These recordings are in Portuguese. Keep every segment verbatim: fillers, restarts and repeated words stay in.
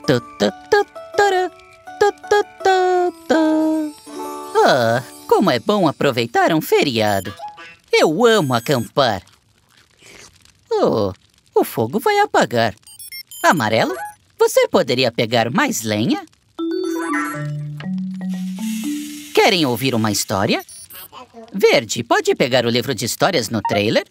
Tu, tu, tu, tara, tu, tu, tu, tu. Ah, como é bom aproveitar um feriado. Eu amo acampar. Oh, o fogo vai apagar. Amarelo, você poderia pegar mais lenha? Querem ouvir uma história? Verde, pode pegar o livro de histórias no trailer?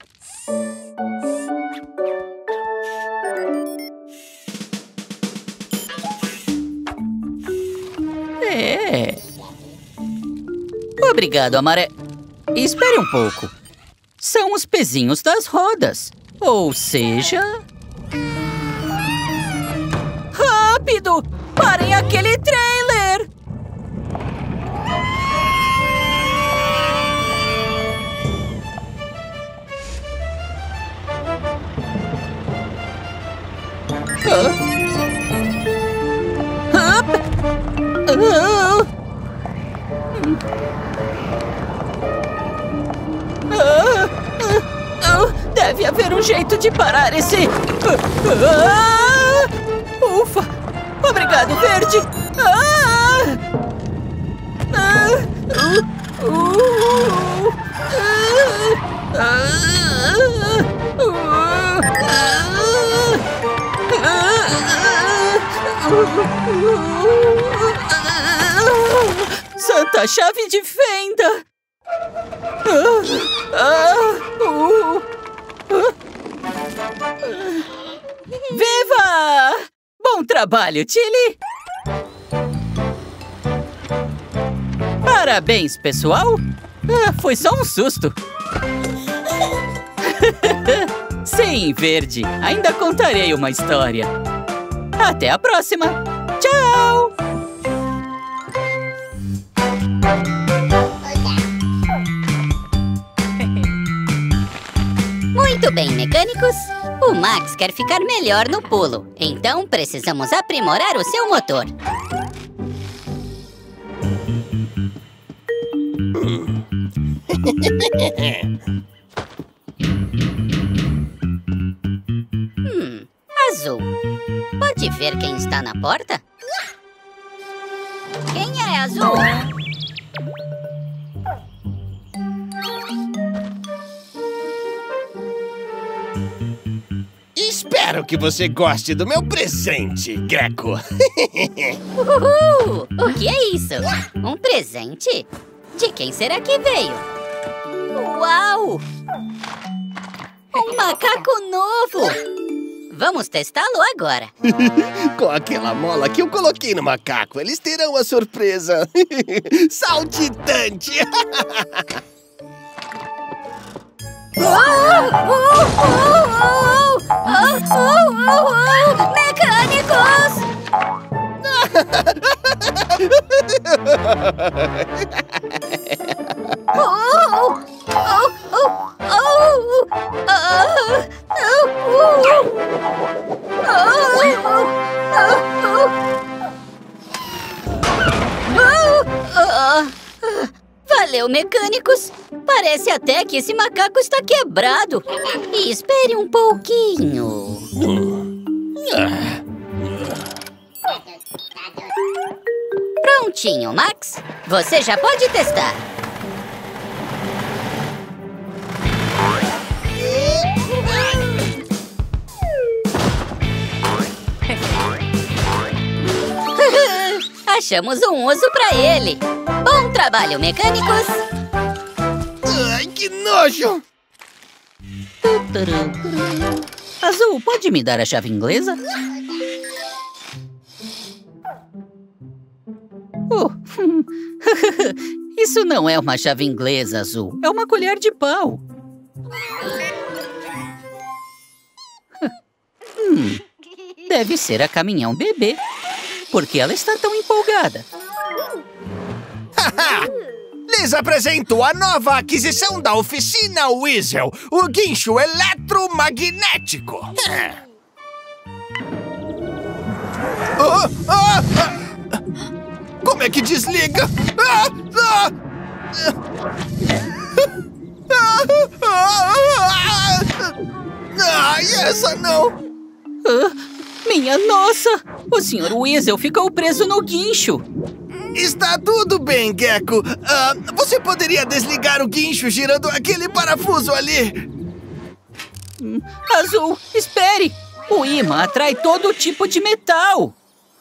É. Obrigado, Amarelo. Espere um pouco. São os pezinhos das rodas. Ou seja... Rápido! Parem aquele trailer! Deve haver um jeito de parar esse... Ufa! Obrigado, Verde! Santa chave de fenda! Viva! Bom trabalho, Tilly! Parabéns, pessoal! Ah, foi só um susto! Sim, Verde! Ainda contarei uma história! Até a próxima! Tchau! Muito bem, mecânicos. O Max quer ficar melhor no pulo. Então, precisamos aprimorar o seu motor. hum, Azul. Pode ver quem está na porta? Quem é Azul? Espero que você goste do meu presente, Greco. Uhul! O que é isso? Um presente? De quem será que veio? Uau! Um macaco novo! Vamos testá-lo agora. Com aquela mola que eu coloquei no macaco, eles terão a surpresa saltitante. Oh, oh, oh, oh, oh, oh, oh. Mecânicos! Oh, oh, oh, oh, oh, Valeu, mecânicos! Parece até que esse macaco está quebrado. E espere um pouquinho. Prontinho, Max. Você já pode testar. Achamos um uso para ele. Bom trabalho, mecânicos. Ai, que nojo! Azul, pode me dar a chave inglesa? Oh. Isso não é uma chave inglesa, Azul. É uma colher de pau. hum, deve ser a caminhão bebê. Por que ela está tão empolgada? Lhes apresento a nova aquisição da oficina Weasel, o guincho eletromagnético. Oh, oh, oh. Como é que desliga? Ah, ah. Ai, essa não. Ah, Minha nossa! O senhor Weasel ficou preso no guincho. Está tudo bem, Gecko. Ah, você poderia desligar o guincho girando aquele parafuso ali? Hum, Azul, espere! O imã atrai todo tipo de metal.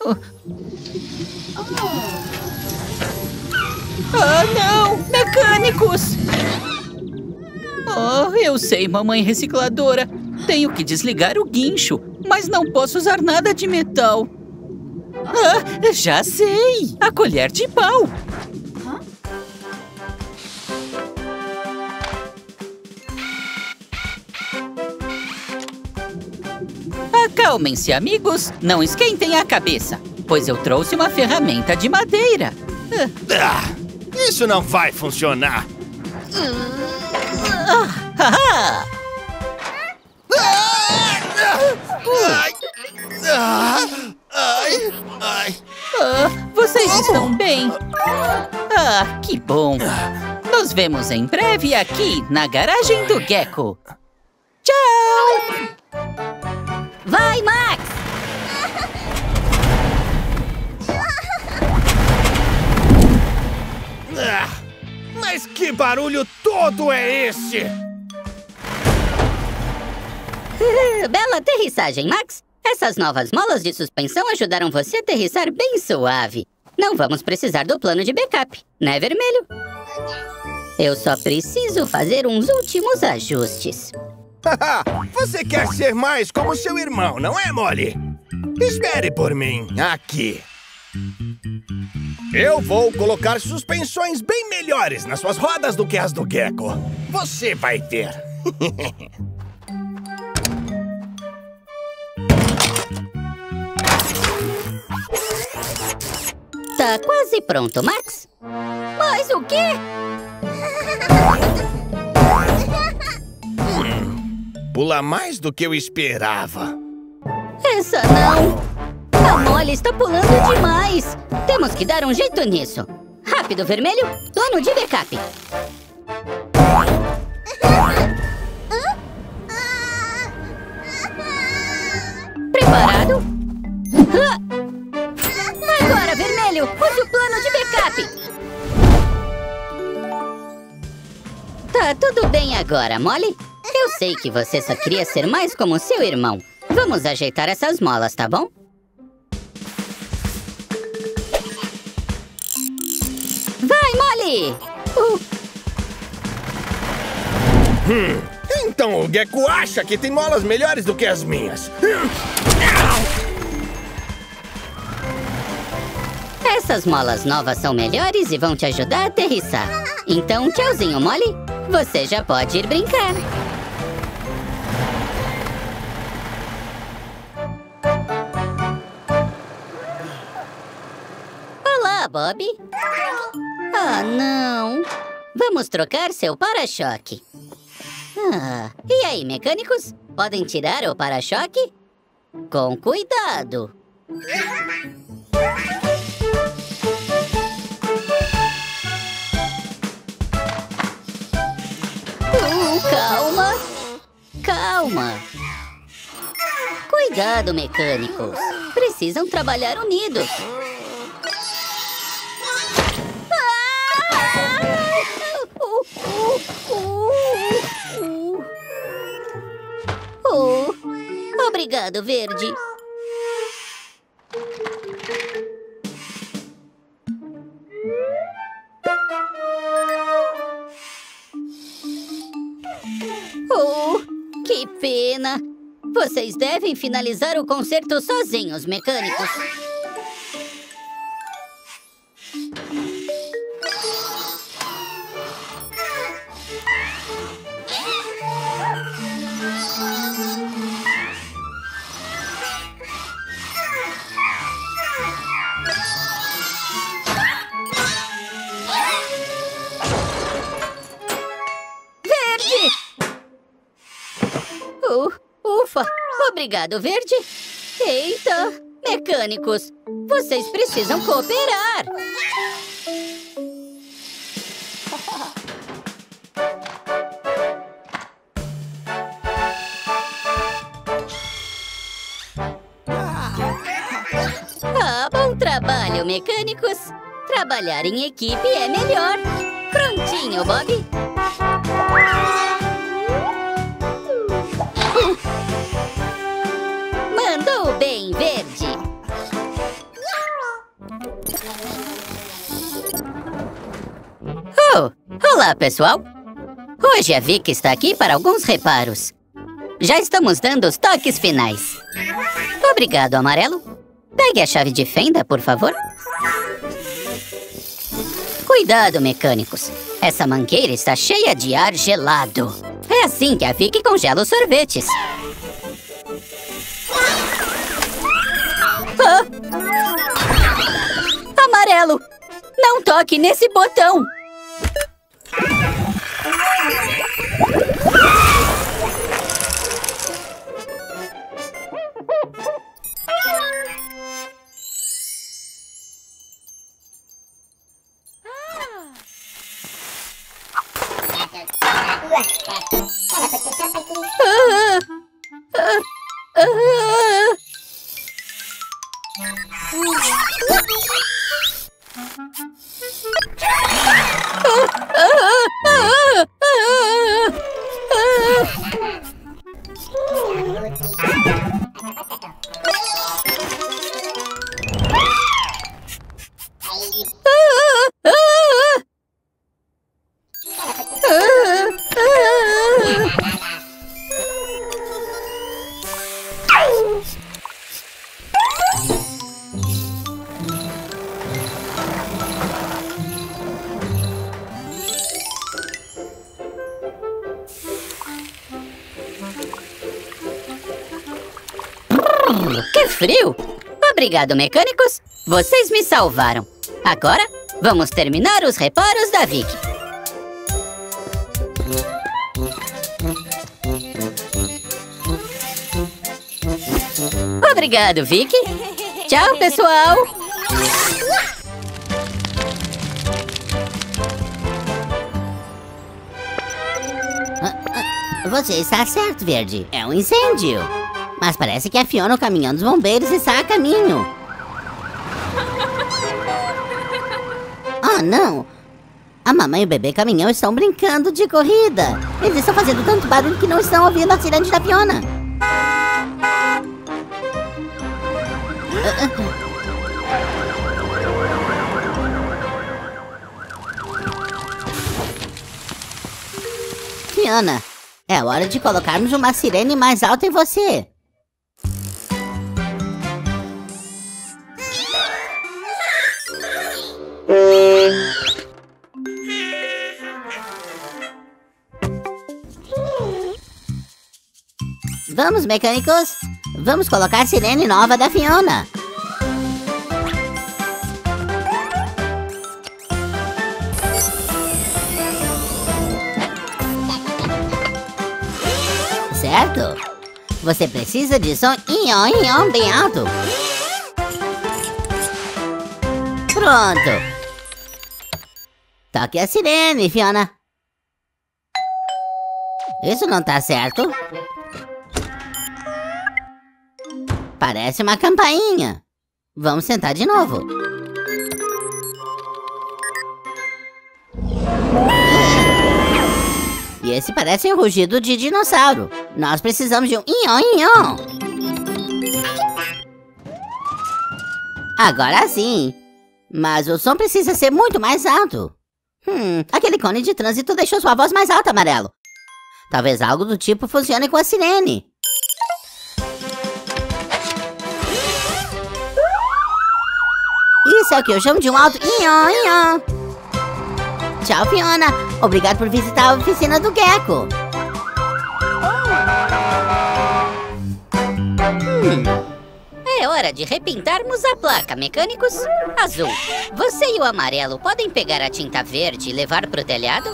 Ah, não! Mecânicos! Oh, eu sei, mamãe recicladora. Tenho que desligar o guincho, mas não posso usar nada de metal. Ah, já sei! A colher de pau! Acalmem-se, amigos. Não esquentem a cabeça, pois eu trouxe uma ferramenta de madeira. Ah, isso não vai funcionar. Ah, haha! Ai, ai, ai, ai. Ah, vocês estão bem? Ah, que bom! Nos vemos em breve aqui na garagem do Gecko. Tchau! Vai, Max! Ah, mas que barulho todo é esse? Bela aterrissagem, Max. Essas novas molas de suspensão ajudaram você a aterrissar bem suave. Não vamos precisar do plano de backup, né, Vermelho? Eu só preciso fazer uns últimos ajustes. Você quer ser mais como seu irmão, não é, Molly? Espere por mim, aqui. Eu vou colocar suspensões bem melhores nas suas rodas do que as do Gecko. Você vai ver. Tá quase pronto, Max. Mas o quê? Hum, pula mais do que eu esperava. Essa não. A Molly está pulando demais. Temos que dar um jeito nisso. Rápido, Vermelho. Plano de backup. Preparado? Agora, Vermelho, use o plano de backup. Tá tudo bem agora, Molly. Eu sei que você só queria ser mais como seu irmão. Vamos ajeitar essas molas, tá bom? Vai, Molly! Uh. Hum, então o Gecko acha que tem molas melhores do que as minhas. Essas molas novas são melhores e vão te ajudar a aterrissar. Então, tchauzinho, Molly. Você já pode ir brincar. Olá, Bob. Ah, não. Vamos trocar seu para-choque. Ah, e aí, mecânicos? Podem tirar o para-choque? Com cuidado. Uh, calma. Calma. Cuidado, mecânicos. Precisam trabalhar unidos. Oh, obrigado, Verde. Oh, que pena. Vocês devem finalizar o concerto sozinhos, mecânicos. Uh, ufa! Obrigado, Verde. Eita! Mecânicos, vocês precisam cooperar. trabalho, mecânicos. Trabalhar em equipe é melhor. Prontinho, Bob. Mandou bem, Verde. Oh, olá, pessoal. Hoje a Vicky está aqui para alguns reparos. Já estamos dando os toques finais. Obrigado, Amarelo. Pegue a chave de fenda, por favor. Cuidado, mecânicos. Essa mangueira está cheia de ar gelado. É assim que a Vicky congela os sorvetes. Ah! Amarelo, não toque nesse botão. Que frio! Obrigado, mecânicos. Vocês me salvaram. Agora, vamos terminar os reparos da Vicky. Obrigado, Vicky. Tchau, pessoal. Você está certo, Verde. É um incêndio. Mas parece que é a Fiona, o caminhão dos bombeiros, está a caminho. Oh, não! A mamãe e o bebê caminhão estão brincando de corrida. Eles estão fazendo tanto barulho que não estão ouvindo a sirene da Fiona. Fiona, é hora de colocarmos uma sirene mais alta em você. Vamos, mecânicos. Vamos colocar a sirene nova da Fiona. Certo? Você precisa de som ion, ion bem alto. Pronto. Toque a sirene, Fiona. Isso não tá certo. Parece uma campainha. Vamos sentar de novo. E esse parece um rugido de dinossauro. Nós precisamos de um ion, ion. Agora sim. Mas o som precisa ser muito mais alto. Hum, aquele cone de trânsito deixou sua voz mais alta, Amarelo. Talvez algo do tipo funcione com a sirene. Isso é o que eu chamo de um alto ion, ion. Tchau, Fiona. Obrigado por visitar a oficina do Gecko. Hum. É hora de repintarmos a placa, mecânicos. Azul, você e o Amarelo podem pegar a tinta verde e levar pro telhado?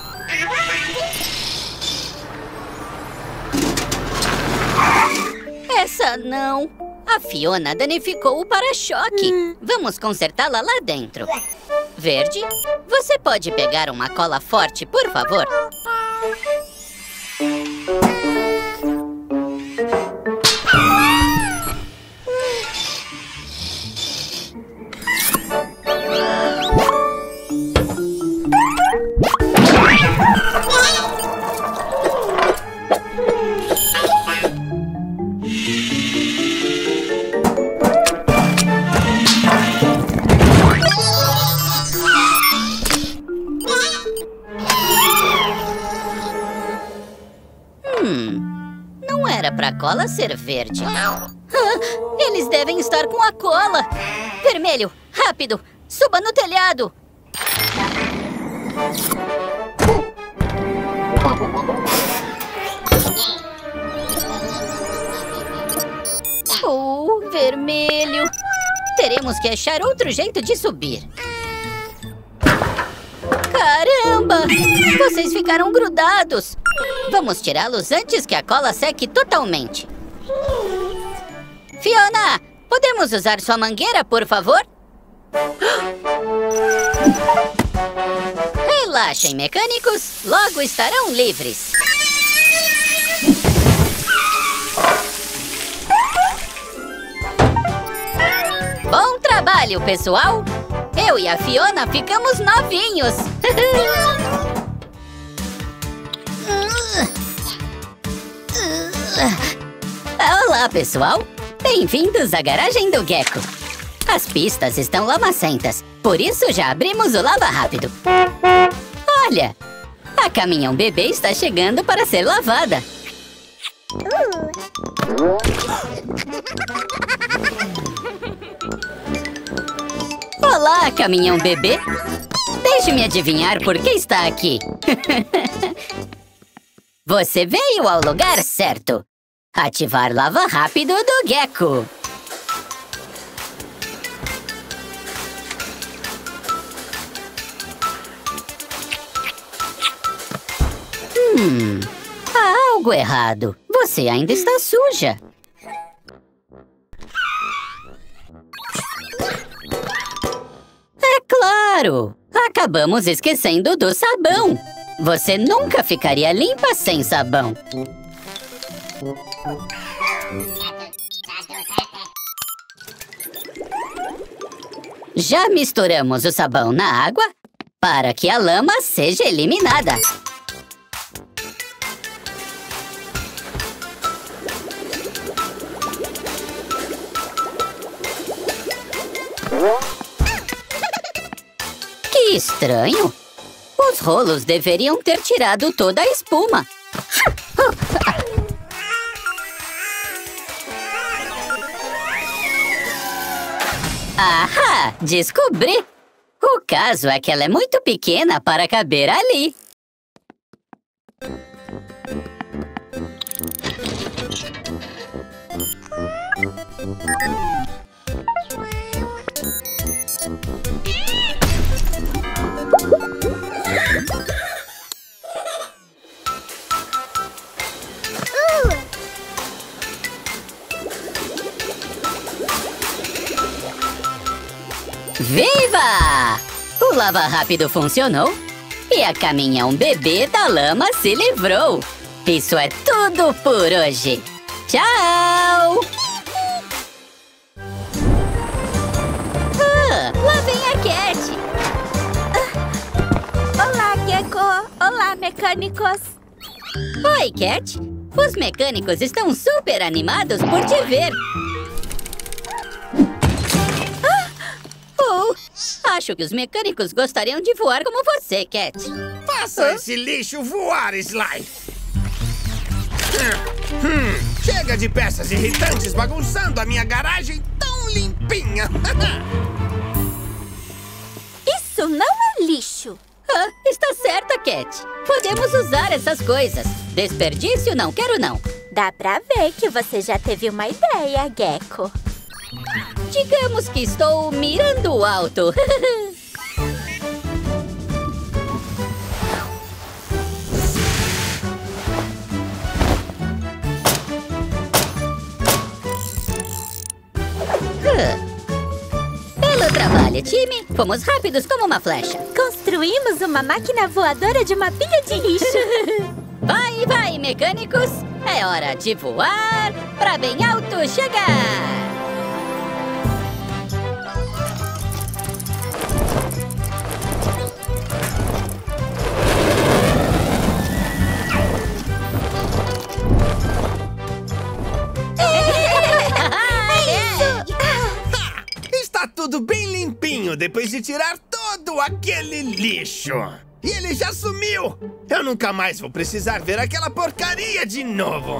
Essa não. A Fiona danificou o para-choque. Hum. Vamos consertá-la lá dentro. Verde, você pode pegar uma cola forte, por favor? Hum, não era pra cola ser verde. Ah, eles devem estar com a cola. Vermelho, rápido, suba no telhado. Oh, vermelho. Teremos que achar outro jeito de subir. Caramba! Vocês ficaram grudados. Vamos tirá-los antes que a cola seque totalmente. Fiona, podemos usar sua mangueira, por favor? Relaxem, mecânicos. Logo estarão livres. Bom trabalho, pessoal! Eu e a Fiona ficamos novinhos! Olá, pessoal! Bem-vindos à garagem do Gecko! As pistas estão lamacentas, por isso já abrimos o lava rápido. Olha! A caminhão bebê está chegando para ser lavada. Olá, caminhão bebê. Deixe-me adivinhar por que está aqui. Você veio ao lugar certo. Ativar lava rápido do Gecko. Hum, há algo errado. Você ainda está suja. É claro! Acabamos esquecendo do sabão. Você nunca ficaria limpa sem sabão. Já misturamos o sabão na água para que a lama seja eliminada. Que estranho! Os rolos deveriam ter tirado toda a espuma. Ahá! Descobri! O caso é que ela é muito pequena para caber ali. Viva! O lava rápido funcionou e a caminhão bebê da lama se livrou. Isso é tudo por hoje. Tchau! Ah, lá vem a Cat. Ah. Olá, Gecko. Olá, mecânicos. Oi, Cat. Os mecânicos estão super animados por te ver. Oh, acho que os mecânicos gostariam de voar como você, Cat. Faça esse lixo voar, Sly! Hum, hum, chega de peças irritantes bagunçando a minha garagem tão limpinha! Isso não é lixo! Ah, está certa, Cat. Podemos usar essas coisas. Desperdício não quero, não. Dá pra ver que você já teve uma ideia, Gecko. Digamos que estou mirando alto. Belo trabalho, time. Fomos rápidos como uma flecha. Construímos uma máquina voadora de uma pilha de lixo. Vai, vai, mecânicos. É hora de voar pra bem alto chegar. Está tudo bem limpinho depois de tirar todo aquele lixo. E ele já sumiu! Eu nunca mais vou precisar ver aquela porcaria de novo!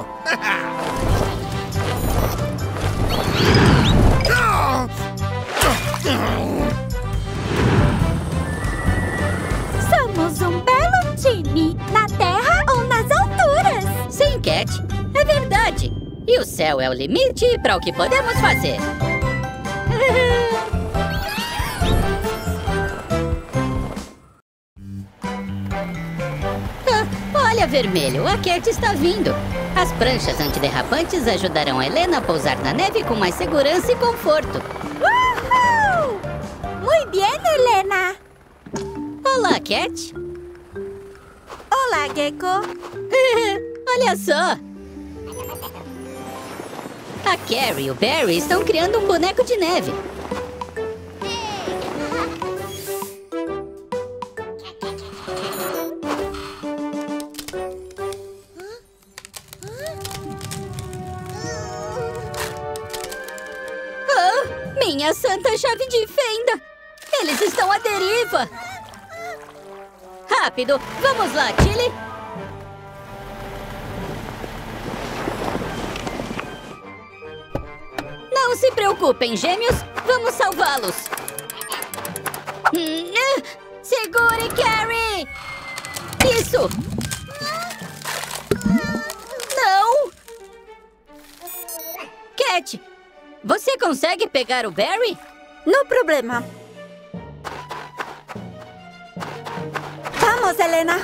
Somos um belo time, na terra ou nas alturas. Sim, Cat, é verdade. E o céu é o limite para o que podemos fazer. Ah, olha, Vermelho, a Cat está vindo. As pranchas antiderrapantes ajudarão a Helena a pousar na neve com mais segurança e conforto. Uhul! Muy bien, Helena. Olá, Cat. Olá, Gecko. Olha só. A Carrie e o Barry estão criando um boneco de neve. Oh, minha santa chave de fenda! Eles estão à deriva! Rápido! Vamos lá, Tilly! Não se preocupem, gêmeos! Vamos salvá-los! Hum, ah, segure, Carrie! Isso! Não! Cat, você consegue pegar o Barry? No problema. Vamos, Helena.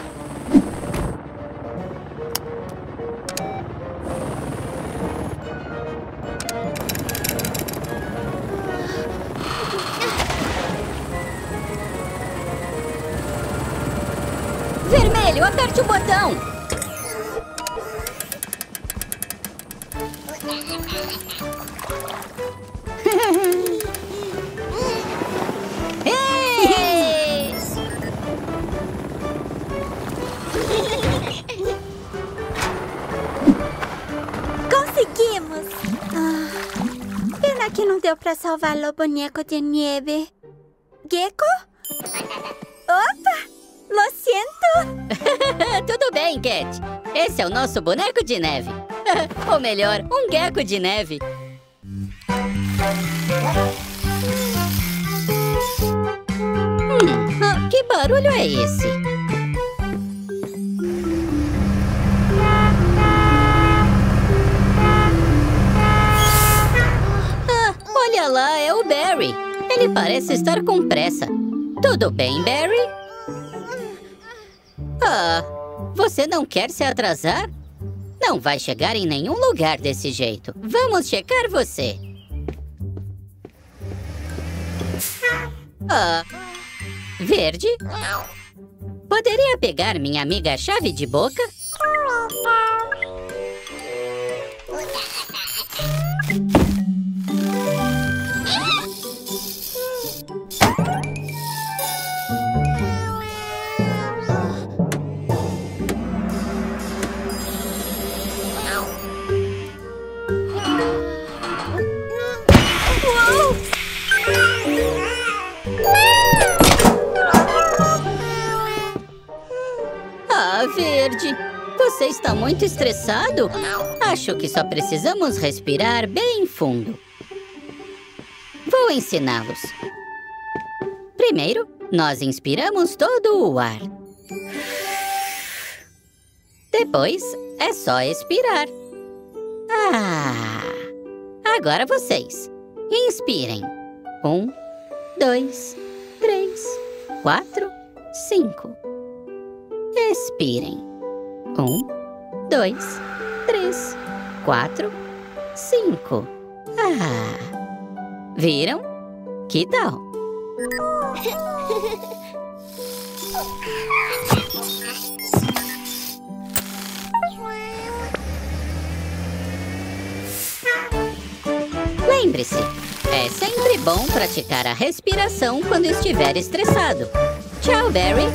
Vermelho, aperte o botão! Ei! Conseguimos! Ah, pena que não deu pra salvar o boneco de neve. Gecko? Opa! Lo siento! Tudo bem, Cat. Esse é o nosso boneco de neve. Ou melhor, um gecko de neve. Hum, ah, que barulho é esse? Ah, olha lá, é o Barry. Ele parece estar com pressa. Tudo bem, Barry? Ah, você não quer se atrasar? Não vai chegar em nenhum lugar desse jeito. Vamos checar você. Ah, Verde? Poderia pegar minha amiga chave de boca? Ah, Verde, você está muito estressado? Acho que só precisamos respirar bem fundo. Vou ensiná-los. Primeiro, nós inspiramos todo o ar. Depois, é só expirar. Ah! Agora vocês. Inspirem. Um, dois, três, quatro, cinco. Expirem. Um, dois, três, quatro, cinco. Ah! Viram? Que tal? Lembre-se, é sempre bom praticar a respiração quando estiver estressado. Tchau, Barry.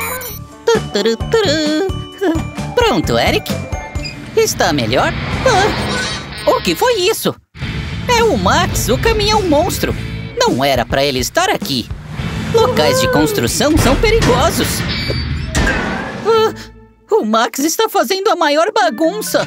Pronto, Eric. Está melhor? Ah, o que foi isso? É o Max, o caminhão monstro. Não era para ele estar aqui. Locais de construção são perigosos. O Max está fazendo a maior bagunça.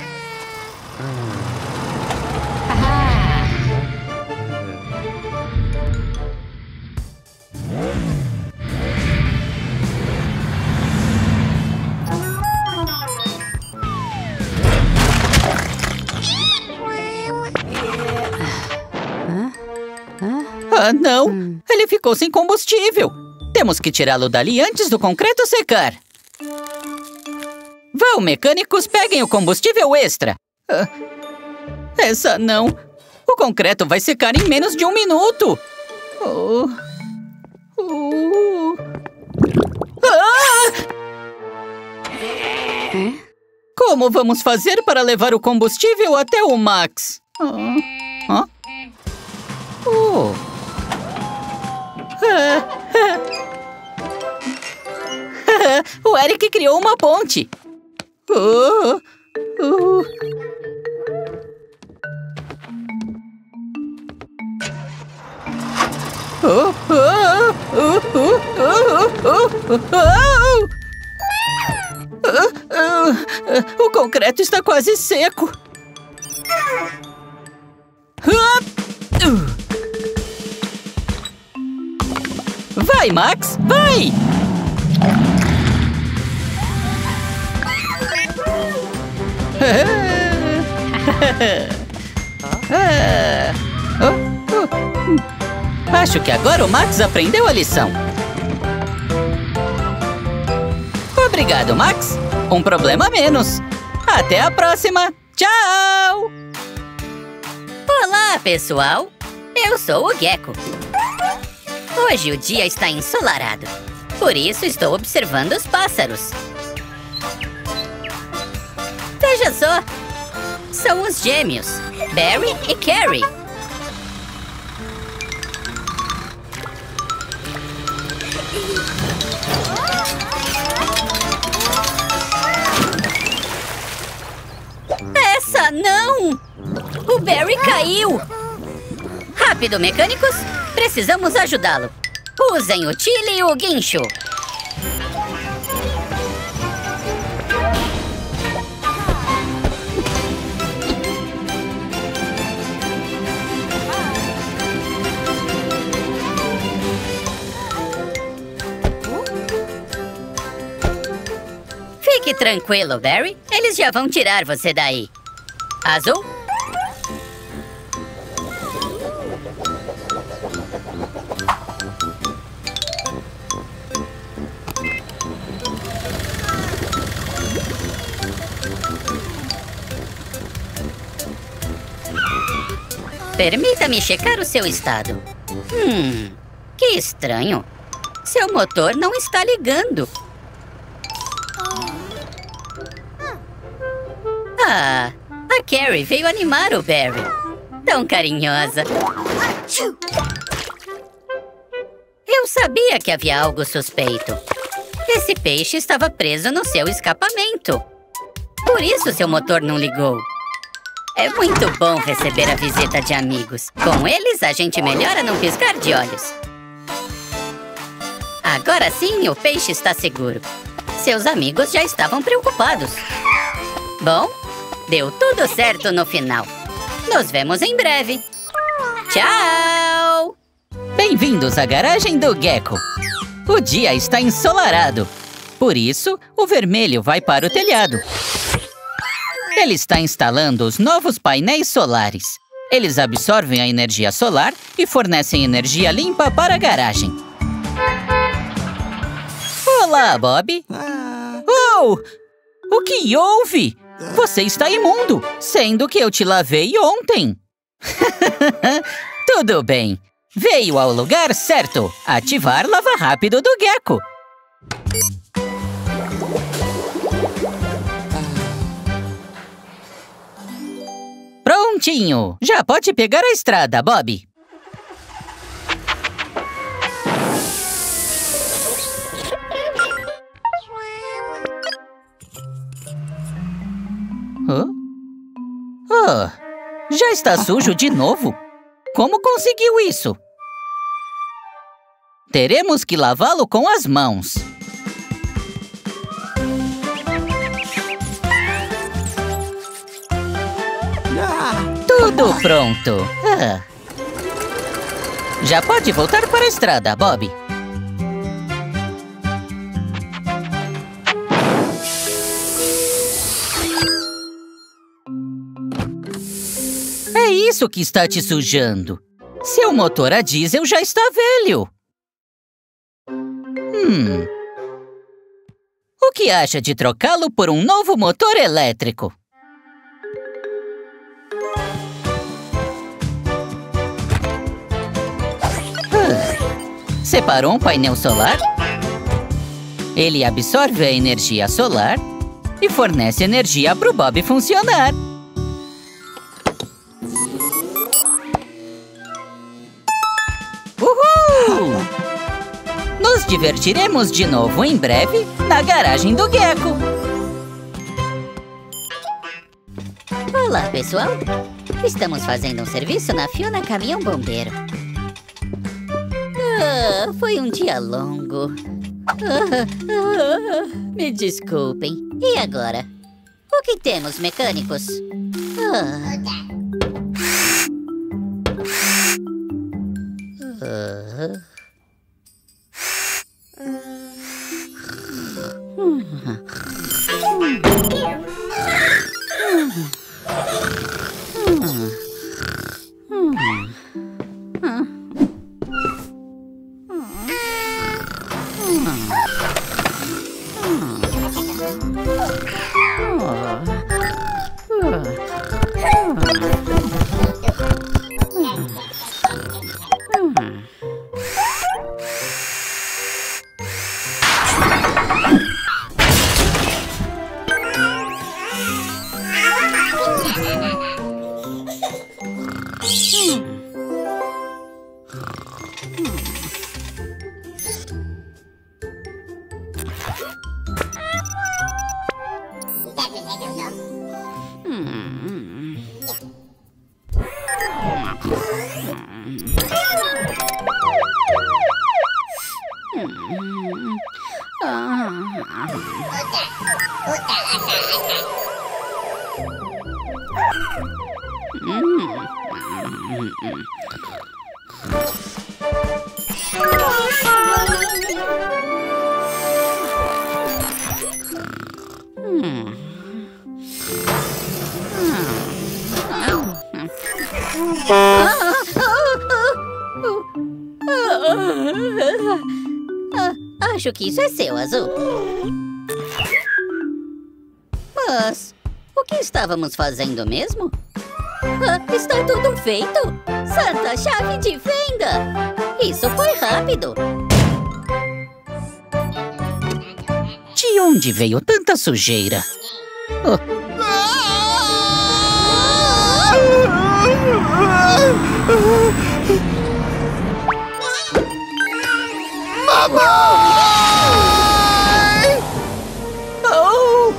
Ah, não! Hum. Ele ficou sem combustível! Temos que tirá-lo dali antes do concreto secar! Vão, mecânicos, peguem o combustível extra! Ah, essa não! O concreto vai secar em menos de um minuto! Oh. Oh. Ah! Como vamos fazer para levar o combustível até o Max? Ah. Ah. Oh. O Eric criou uma ponte. Oh, oh. Oh, oh, oh, oh, oh, oh, oh. O concreto está quase seco. Vai, Max, vai! Acho que agora o Max aprendeu a lição. Obrigado, Max. Um problema a menos. Até a próxima. Tchau! Olá, pessoal. Eu sou o Gecko. Hoje o dia está ensolarado. Por isso estou observando os pássaros. Veja só. São os gêmeos, Barry e Carrie. Essa não! O Barry caiu! Rápido, mecânicos! Precisamos ajudá-lo. Usem o Chile e o guincho. Fique tranquilo, Barry. Eles já vão tirar você daí. Azul? Permita-me checar o seu estado. Hum, que estranho. Seu motor não está ligando. Ah, a Carrie veio animar o Barry. Tão carinhosa. Eu sabia que havia algo suspeito. Esse peixe estava preso no seu escapamento. Por isso seu motor não ligou. É muito bom receber a visita de amigos. Com eles, a gente melhora num piscar de olhos. Agora sim, o peixe está seguro. Seus amigos já estavam preocupados. Bom, deu tudo certo no final. Nos vemos em breve. Tchau! Bem-vindos à garagem do Gecko. O dia está ensolarado. Por isso, o vermelho vai para o telhado. Ele está instalando os novos painéis solares. Eles absorvem a energia solar e fornecem energia limpa para a garagem. Olá, Bob. Oh! O que houve? Você está imundo, sendo que eu te lavei ontem. Tudo bem. Veio ao lugar certo. Ativar lava rápido do Gecko. Prontinho! Já pode pegar a estrada, Bob. Hã? Ah, já está sujo de novo? Como conseguiu isso? Teremos que lavá-lo com as mãos. Tudo pronto. Ah. Já pode voltar para a estrada, Bob. É isso que está te sujando. Seu motor a diesel já está velho. Hum. O que acha de trocá-lo por um novo motor elétrico? Ah. Separou um painel solar? Ele absorve a energia solar e fornece energia para o Bob funcionar. Uhul! Nos divertiremos de novo em breve na garagem do Gecko. Olá, pessoal. Estamos fazendo um serviço na Fiona Caminhão Bombeiro. Ah, foi um dia longo. Ah, ah, me desculpem. E agora? O que temos, mecânicos? Ah. Ah. Acho que isso é seu, Azul. Mas o que estávamos fazendo mesmo? Ah, está tudo feito! Santa chave de fenda! Isso foi rápido! De onde veio tanta sujeira? Oh. Mamãe! Oh!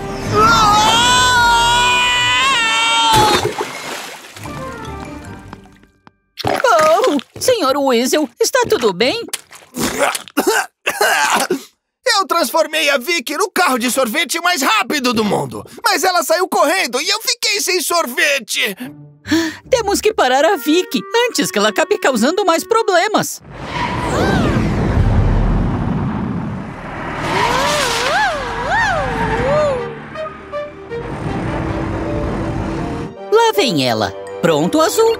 Oh! Senhor Weasel, está tudo bem? Eu transformei a Vicky no carro de sorvete mais rápido do mundo. Mas ela saiu correndo e eu fiquei sem sorvete. Temos que parar a Vicky antes que ela acabe causando mais problemas. Lá vem ela. Pronto, Azul?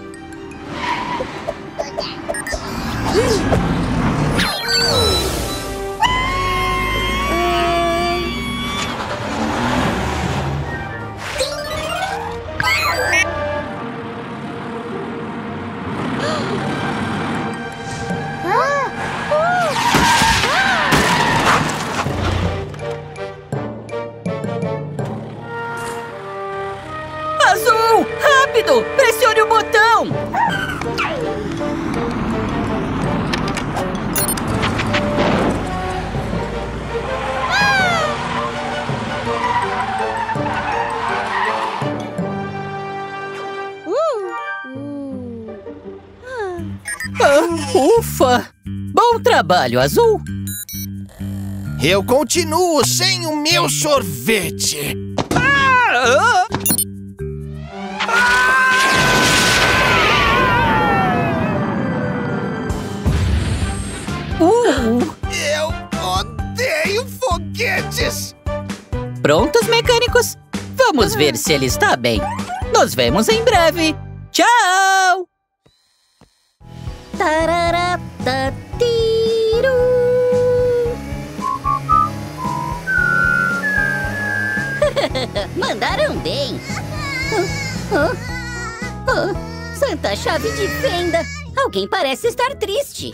Azul! Rápido! Pressione o botão! Ah, ufa! Bom trabalho, Azul! Eu continuo sem o meu sorvete. Ah! Ah! Prontos, mecânicos? Vamos ver se ele está bem. Nos vemos em breve. Tchau! Tarará, tá, tiro. Mandaram bem. Oh, oh, oh, Santa Chave de Fenda. Alguém parece estar triste.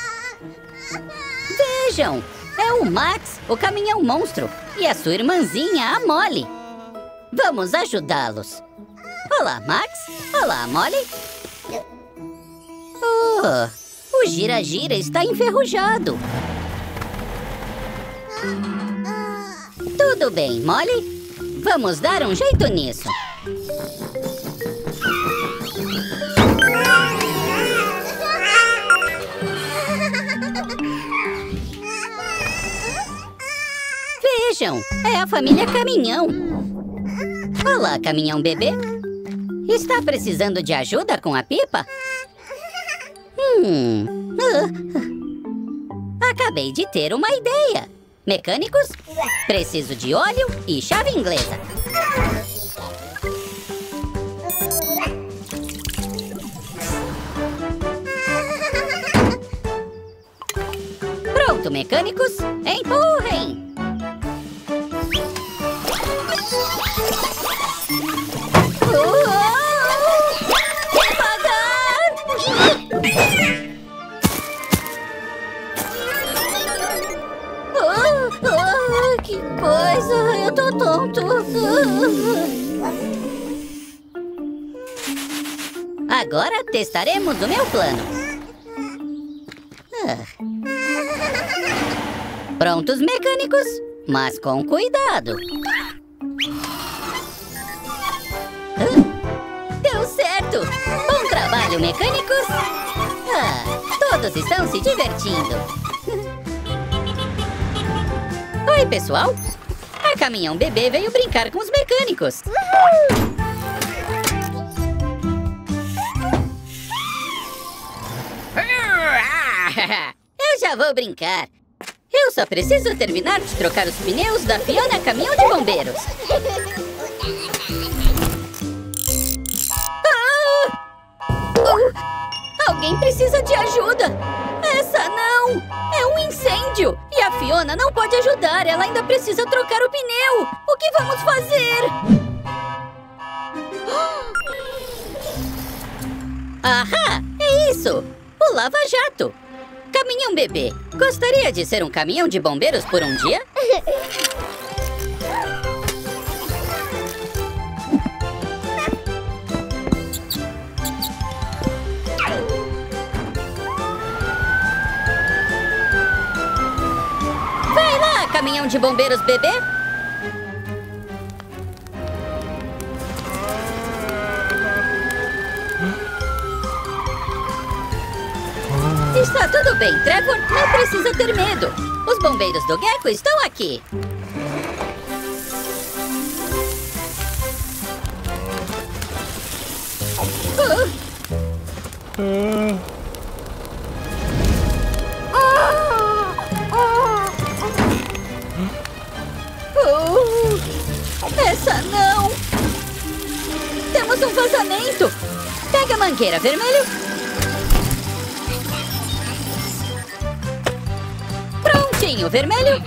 Vejam, é o Max, o caminhão monstro, e a sua irmãzinha, a Molly. Vamos ajudá-los. Olá, Max. Olá, Molly. Oh, o gira-gira está enferrujado. Tudo bem, Molly. Vamos dar um jeito nisso. Vejam, é a família Caminhão. Olá, Caminhão Bebê. Está precisando de ajuda com a pipa? Hum... ah. Acabei de ter uma ideia. Mecânicos, preciso de óleo e chave inglesa. Pronto, mecânicos, empurrem! Que coisa, eu tô tonto. Agora testaremos o meu plano. Ah. Prontos, mecânicos, mas com cuidado. Ah. Deu certo! Bom trabalho, mecânicos! Ah, todos estão se divertindo. Oi, pessoal! A Caminhão Bebê veio brincar com os mecânicos. Eu já vou brincar. Eu só preciso terminar de trocar os pneus da Fiona Caminhão de Bombeiros. Ah! Uh! Alguém precisa de ajuda. Essa não! É um incêndio! E a Fiona não pode ajudar, ela ainda precisa trocar o pneu! O que vamos fazer? Ahá! É isso! O lava-jato! Caminhão Bebê, gostaria de ser um caminhão de bombeiros por um dia? Caminhão de bombeiros bebê? Está tudo bem, Trevor. Não precisa ter medo. Os bombeiros do Gecko estão aqui. Uh. Essa não! Temos um vazamento! Pega a mangueira, vermelho! Prontinho, vermelho!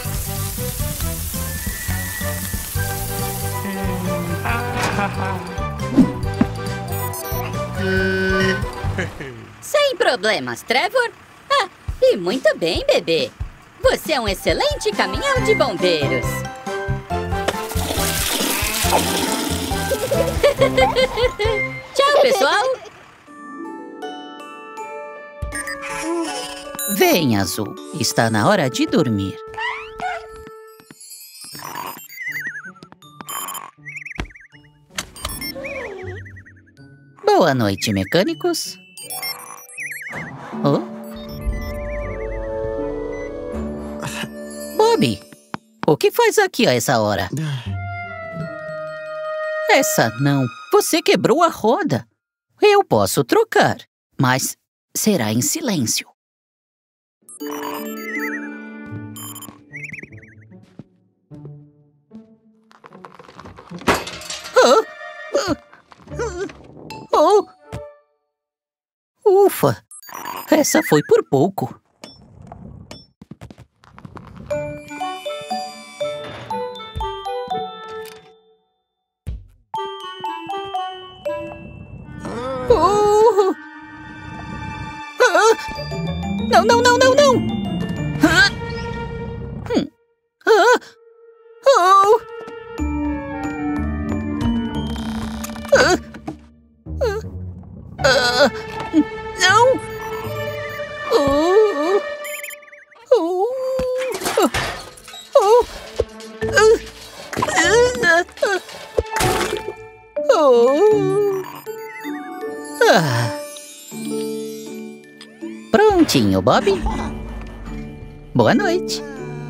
Sem problemas, Trevor! Ah, e muito bem, bebê! Você é um excelente caminhão de bombeiros! Tchau, pessoal! Vem, Azul. Está na hora de dormir. Boa noite, mecânicos. Oh? Bobby, o que faz aqui a essa hora? Essa não. Você quebrou a roda. Eu posso trocar, mas será em silêncio. Oh! Ufa! Essa foi por pouco. Oh! Ah! Não, não, não, não, não! Ah! Hum. Ah! Oh! Ah! Ah! Ah! Não! Oh! Oh! Oh! Ah! Ah! Oh! Ah! Prontinho, Bob. Boa noite.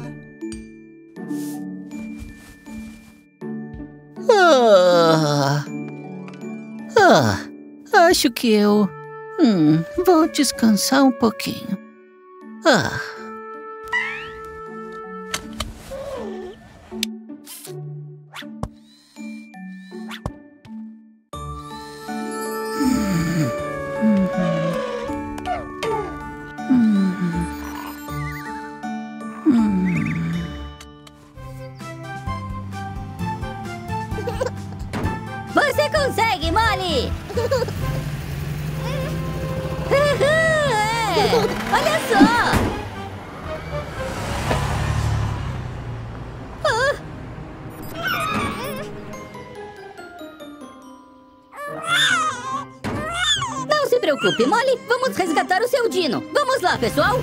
Ah, ah, acho que eu hum, vou descansar um pouquinho. Ah. Você consegue, Molly! É, olha só! Ah. Não se preocupe, Molly. Vamos resgatar o seu Dino. Vamos lá, pessoal!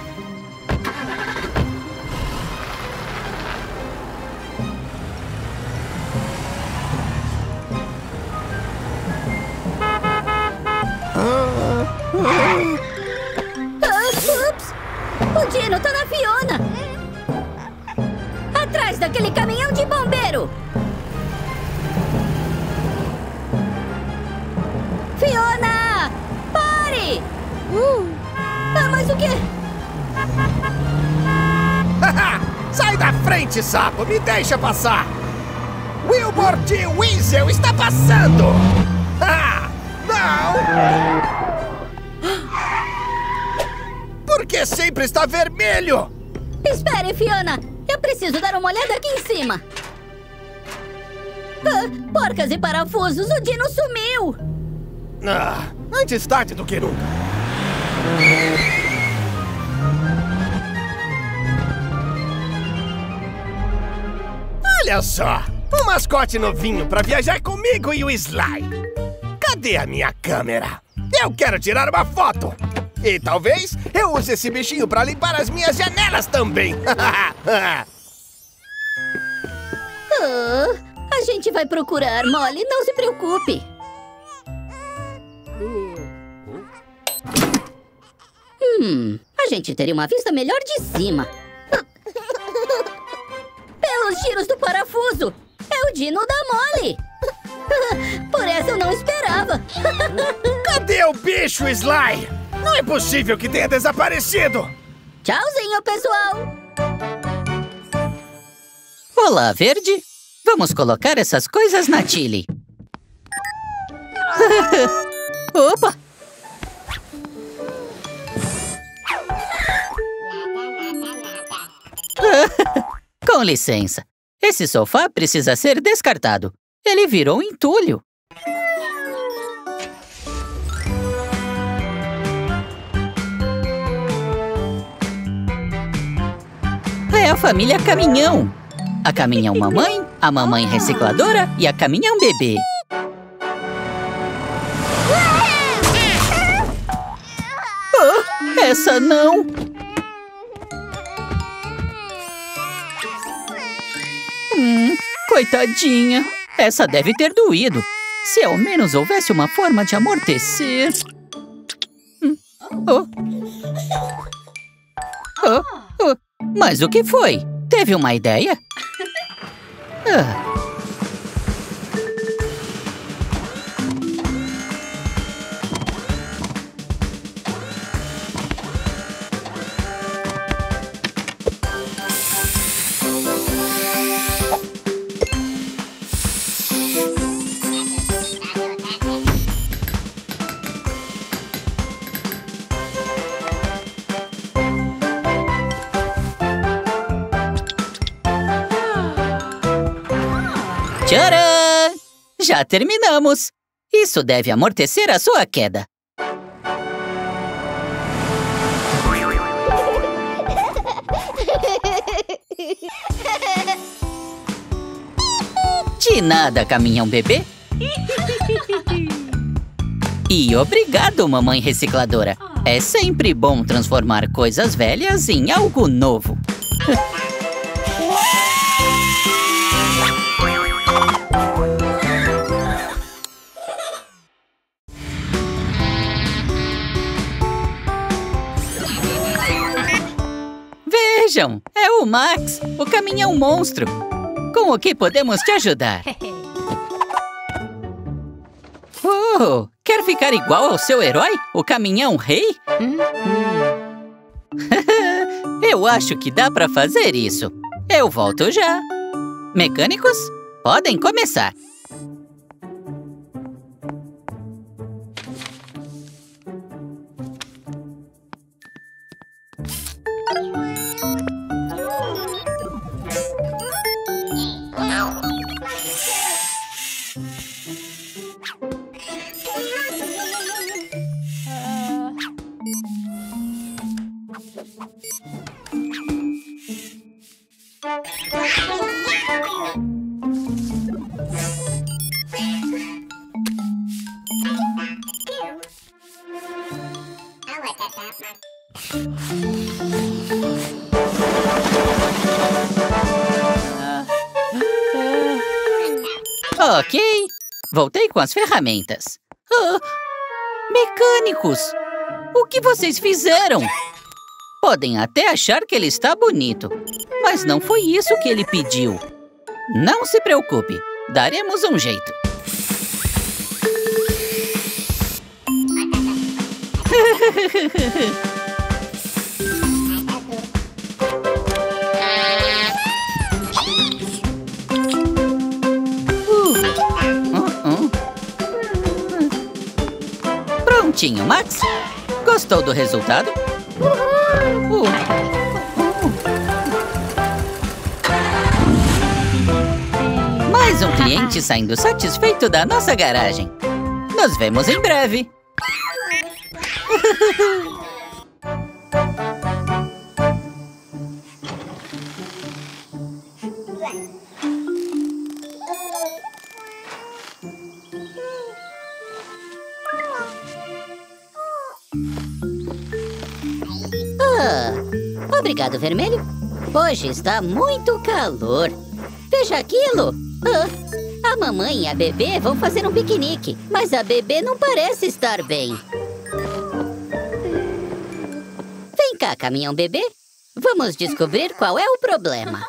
Ah, ups! O Dino tá na Fiona! Atrás daquele caminhão de bombeiro! Fiona! Pare! Uh. Ah, mas o quê? Sai da frente, sapo! Me deixa passar! Wilbur de Weasel está passando! Ah, não! Por que sempre está vermelho? Espere, Fiona! Eu preciso dar uma olhada aqui em cima! Ah, porcas e parafusos! O Dino sumiu! Ah, antes tarde do que nunca. Olha só! Um mascote novinho para viajar comigo e o Sly. Cadê a minha câmera? Eu quero tirar uma foto! E talvez eu use esse bichinho para limpar as minhas janelas também! Ah, a gente vai procurar, Molly. Não se preocupe. Hum, a gente teria uma vista melhor de cima. Pelos giros do parafuso. É o Dino da Molly. Por essa eu não esperava. Cadê o bicho, Sly? Não é possível que tenha desaparecido! Tchauzinho, pessoal! Olá, Verde. Vamos colocar essas coisas na Tilly. Opa! Com licença. Esse sofá precisa ser descartado. Ele virou entulho. É a família Caminhão. A Caminhão Mamãe, a Mamãe Recicladora e a Caminhão Bebê. Oh, essa não! Hum, coitadinha. Essa deve ter doído. Se ao menos houvesse uma forma de amortecer. Hum. Oh. Oh. Oh. Mas o que foi? Teve uma ideia? Ah. Tcharam! Já terminamos! Isso deve amortecer a sua queda. De nada, caminhão bebê. E obrigado, mamãe recicladora. É sempre bom transformar coisas velhas em algo novo. Vejam, é o Max, o caminhão monstro. Com o que podemos te ajudar? Oh, quer ficar igual ao seu herói, o caminhão rei? Eu acho que dá pra fazer isso. Eu volto já. Mecânicos, podem começar. Ok, voltei com as ferramentas. Ah, mecânicos, o que vocês fizeram? Podem até achar que ele está bonito, mas não foi isso que ele pediu. Não se preocupe, daremos um jeito. Prontinho, Max. Gostou do resultado? Uh. Mais um cliente saindo satisfeito da nossa garagem. Nos vemos em breve. Obrigado, Vermelho. Hoje está muito calor. Veja aquilo. Ah, a mamãe e a bebê vão fazer um piquenique, mas a bebê não parece estar bem. Vem cá, caminhão bebê. Vamos descobrir qual é o problema.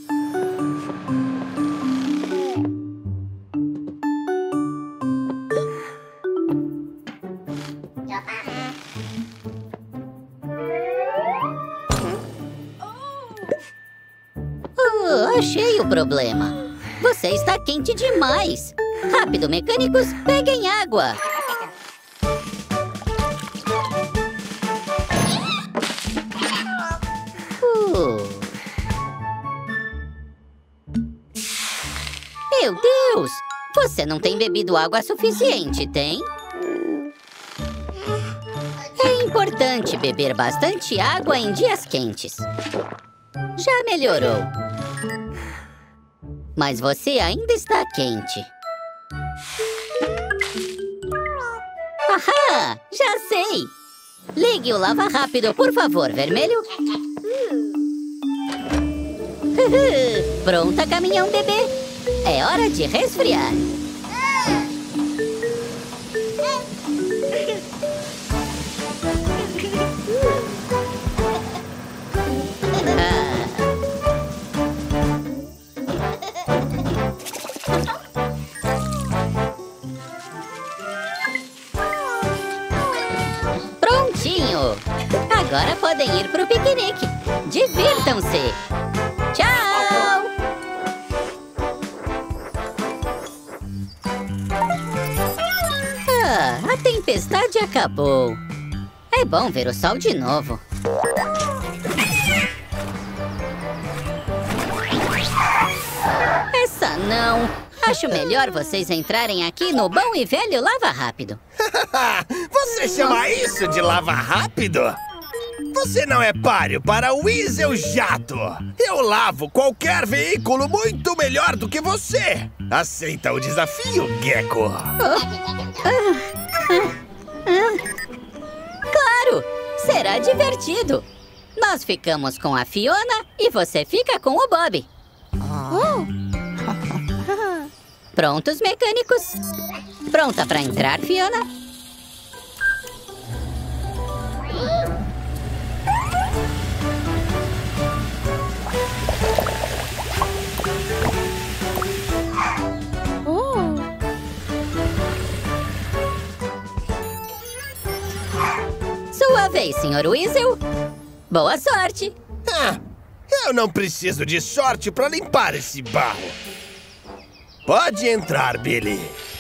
Achei o problema. Você está quente demais. Rápido, mecânicos, peguem água. Uh. Meu Deus! Você não tem bebido água suficiente, tem? É importante beber bastante água em dias quentes. Já melhorou. Mas você ainda está quente. Ahá! Já sei! Ligue o lava-rápido, por favor, Vermelho. Pronta, caminhão bebê. É hora de resfriar. Agora podem ir pro piquenique. Divirtam-se. Tchau! Ah, a tempestade acabou. É bom ver o sol de novo. Essa não. Acho melhor vocês entrarem aqui no bom e velho Lava Rápido. Você chama isso de lava rápido? Você não é páreo para o Weasel Jato. Eu lavo qualquer veículo muito melhor do que você. Aceita o desafio, Gecko? Claro! Será divertido. Nós ficamos com a Fiona e você fica com o Bob. Prontos, mecânicos? Pronta para entrar, Fiona? Sua vez, senhor Weasel. Boa sorte. Ah, eu não preciso de sorte para limpar esse barro. Pode entrar, Billy.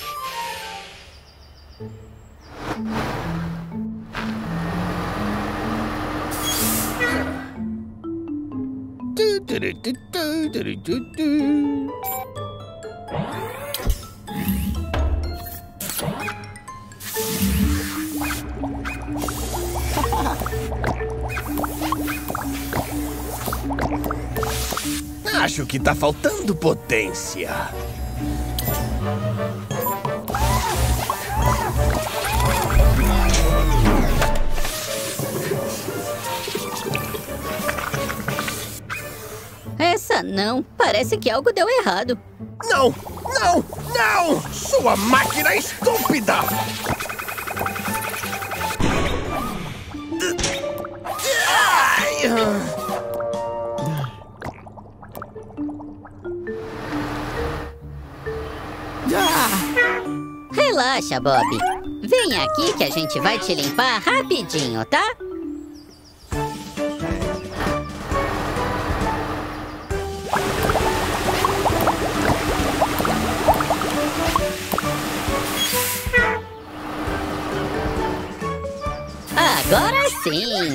Acho que tá faltando potência. Essa não. Parece que algo deu errado. Não! Não! Não! Sua máquina estúpida! Ai! Relaxa, Bob. Vem aqui que a gente vai te limpar rapidinho, tá? Agora sim!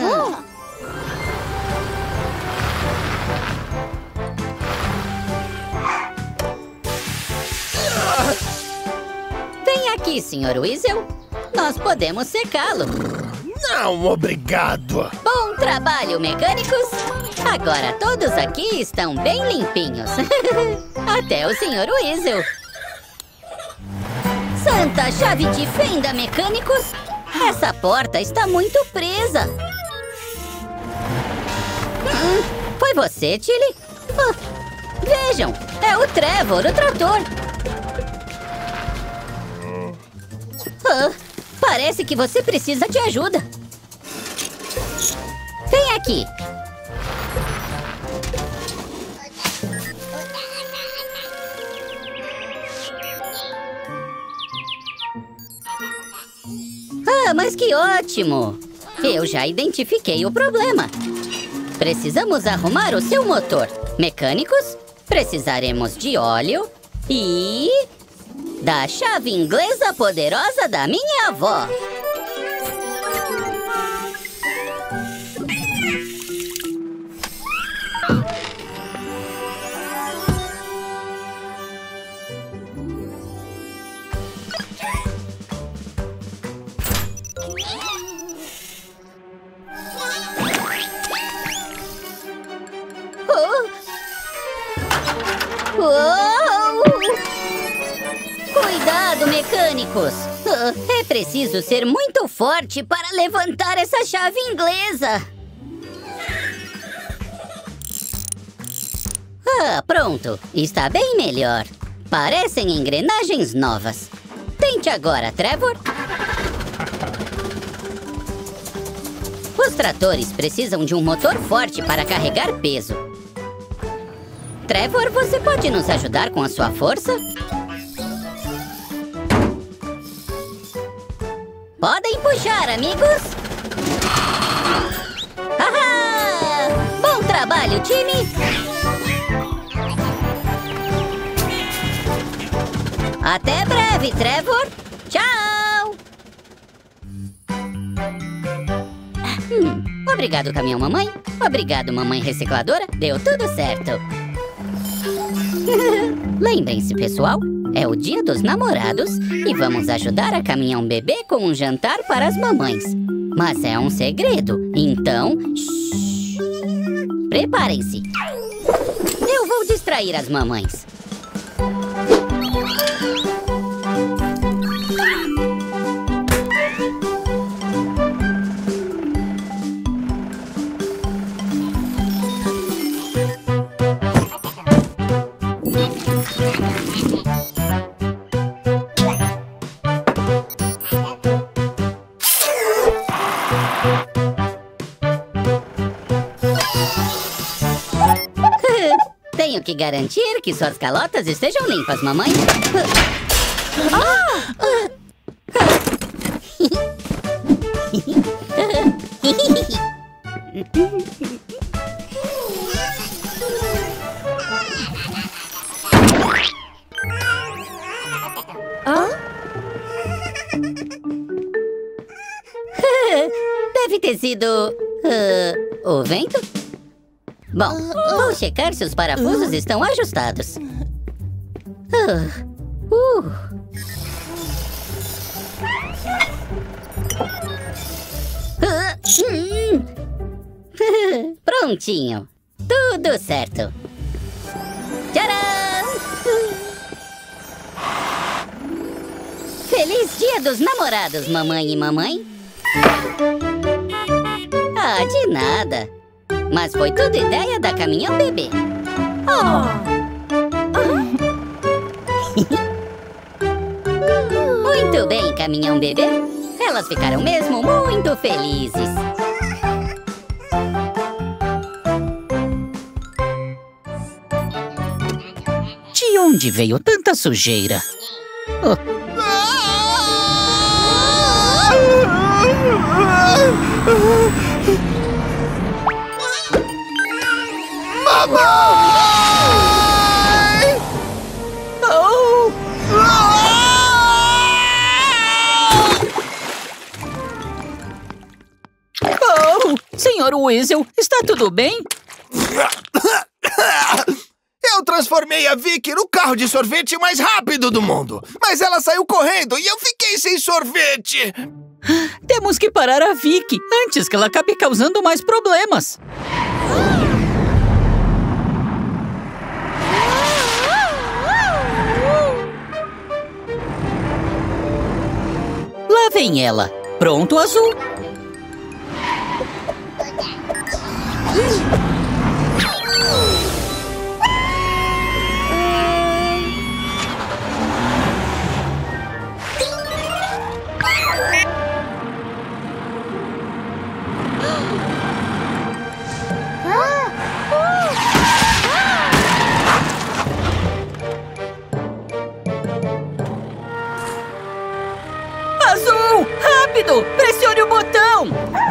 Vem aqui, senhor Weasel. Nós podemos secá-lo. Não, obrigado. Bom trabalho, mecânicos. Agora todos aqui estão bem limpinhos. Até o senhor Weasel. Santa chave de fenda, mecânicos. Essa porta está muito presa. Hum, foi você, Tilly? Ah, vejam, é o Trevor, o trator. Ah, parece que você precisa de ajuda. Vem aqui. Ah, mas que ótimo! Eu já identifiquei o problema. Precisamos arrumar o seu motor. Mecânicos, precisaremos de óleo e... da chave inglesa poderosa da minha avó. Uou! Cuidado, mecânicos! É preciso ser muito forte para levantar essa chave inglesa. Ah, pronto. Está bem melhor. Parecem engrenagens novas. Tente agora, Trevor. Os tratores precisam de um motor forte para carregar peso. Trevor, você pode nos ajudar com a sua força? Podem puxar, amigos! Haha! Bom trabalho, time! Até breve, Trevor! Tchau! Hum, obrigado, caminhão mamãe. Obrigado, mamãe recicladora. Deu tudo certo. Lembrem-se, pessoal, é o dia dos namorados e vamos ajudar a Caminhão Bebê com um jantar para as mamães. Mas é um segredo, então... shhh. Preparem-se. Eu vou distrair as mamães. Tenho que garantir que suas calotas estejam limpas, mamãe. Deve ter sido... Uh, o vento? Bom, vou checar se os parafusos estão ajustados. Uh, uh. Uh, hum. Prontinho. Tudo certo. Tcharam! Feliz Dia dos Namorados, mamãe e mamãe. Ah, de nada. Mas foi tudo ideia da Caminhão Bebê. Oh. Muito bem, Caminhão Bebê. Elas ficaram mesmo muito felizes. De onde veio tanta sujeira? Oh. Mamãe! Oh! Oh! Senhor Weasel, está tudo bem? Eu transformei a Vicky no carro de sorvete mais rápido do mundo. Mas ela saiu correndo e eu fiquei sem sorvete. Temos que parar a Vicky antes que ela acabe causando mais problemas. Lá vem ela. Pronto, Azul? Azul! Rápido! Pressione o botão!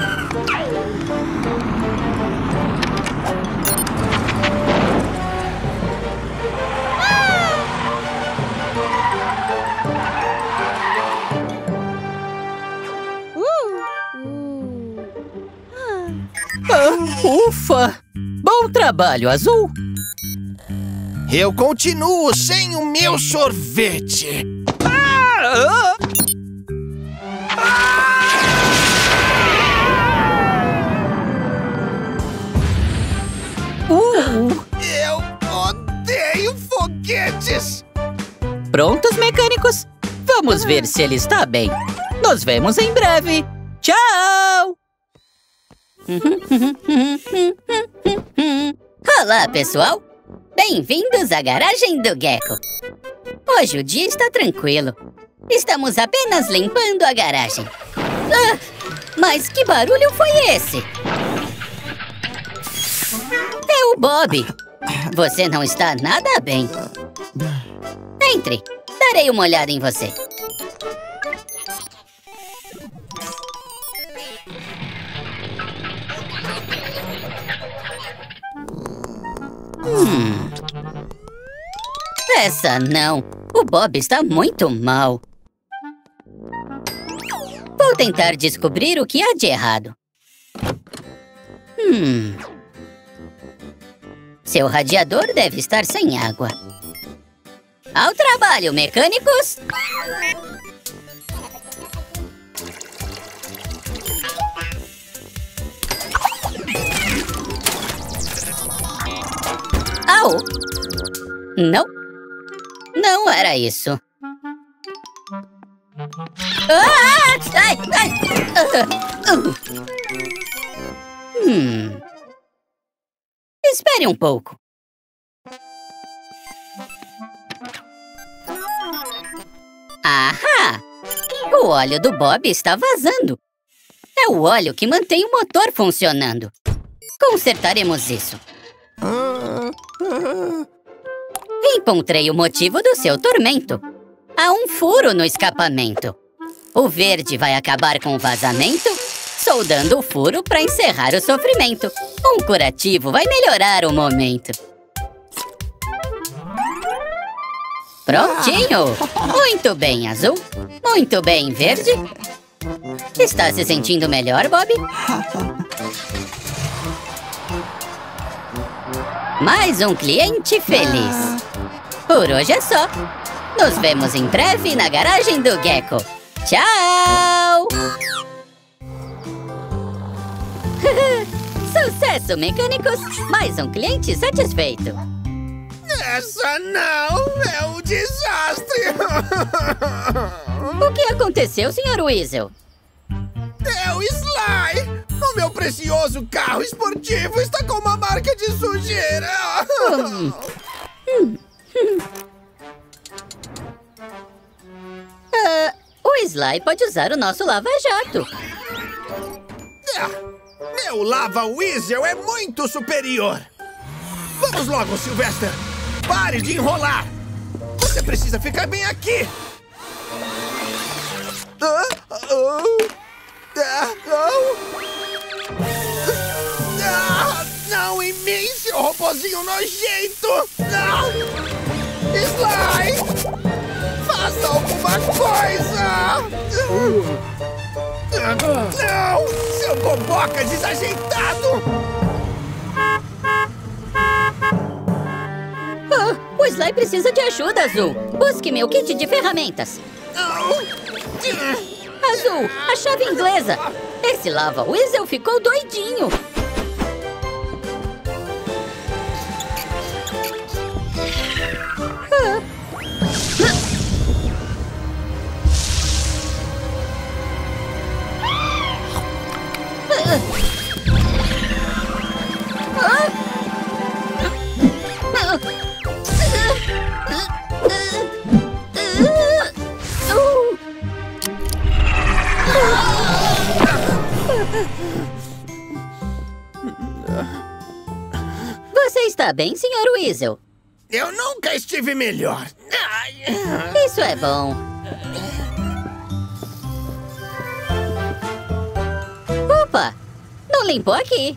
Ah, ufa! Bom trabalho, Azul! Eu continuo sem o meu sorvete. Ah! Uh! Eu odeio foguetes! Prontos, mecânicos? Vamos ver se ele está bem. Nos vemos em breve. Tchau! Olá, pessoal! Bem-vindos à garagem do Gecko. Hoje o dia está tranquilo. Estamos apenas limpando a garagem. Ah, mas que barulho foi esse? É o Bob. Você não está nada bem. Entre. Darei uma olhada em você. Hum. Essa não. O Bob está muito mal. Vou tentar descobrir o que há de errado. Hum. Seu radiador deve estar sem água. Ao trabalho, mecânicos! Au! Não! Não era isso. Ah! Ai, ai. Uh, uh. Hum. Espere um pouco. Ahá! O óleo do Bob está vazando. É o óleo que mantém o motor funcionando. Consertaremos isso. Encontrei o motivo do seu tormento. Há um furo no escapamento. O verde vai acabar com o vazamento, soldando o furo para encerrar o sofrimento. Um curativo vai melhorar o momento. Prontinho! Muito bem, azul. Muito bem, verde. Está se sentindo melhor, Bob? Mais um cliente feliz. Por hoje é só. Nos vemos em breve na garagem do Gecko. Tchau! Sucesso, mecânicos! Mais um cliente satisfeito. Essa não é um desastre! O que aconteceu, senhor Weasel? É o Sly! O meu precioso carro esportivo está com uma marca de sujeira! Hum. Hum. Hum. Uh, o Sly pode usar o nosso lava-jato. Ah, meu Lava Weasel é muito superior! Vamos logo, Sylvester! Pare de enrolar! Você precisa ficar bem aqui! Ah, ah, ah, ah, não em mim, seu robozinho nojento! Não! Sly! Faça alguma coisa! Não! Seu boboca desajeitado! Ah, o Sly precisa de ajuda, Azul. Busque meu kit de ferramentas. Azul, a chave inglesa. Esse Lava Weasel ficou doidinho. Ah. Você está bem, senhor Weasel? Eu nunca estive melhor. Isso é bom. Opa! Não limpou aqui.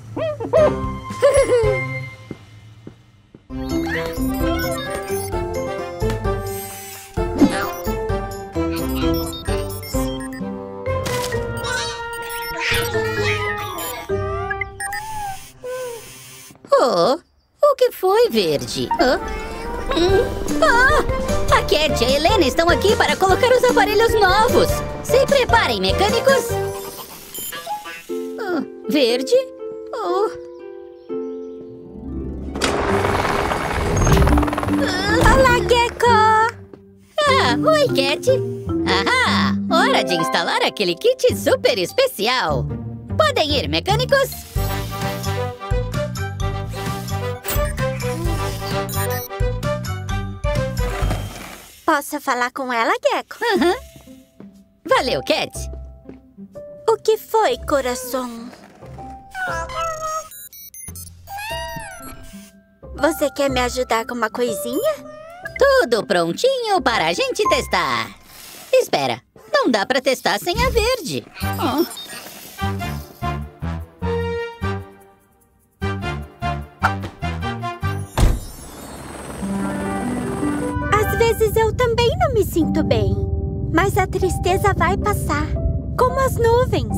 Oh, o que foi, Verde? Ah, hum, ah, a Cat e a Helena estão aqui para colocar os aparelhos novos. Se preparem, mecânicos. Ah, Verde? Oh. Ah, olá, Gecko! Ah, oi, Cat. Ahá, hora de instalar aquele kit super especial. Podem ir, mecânicos. Posso falar com ela, Gecko? Uhum. Valeu, Cat. O que foi, coração? Você quer me ajudar com uma coisinha? Tudo prontinho para a gente testar. Espera, não dá para testar sem a Verde. Oh. Às vezes eu também não me sinto bem, mas a tristeza vai passar, como as nuvens.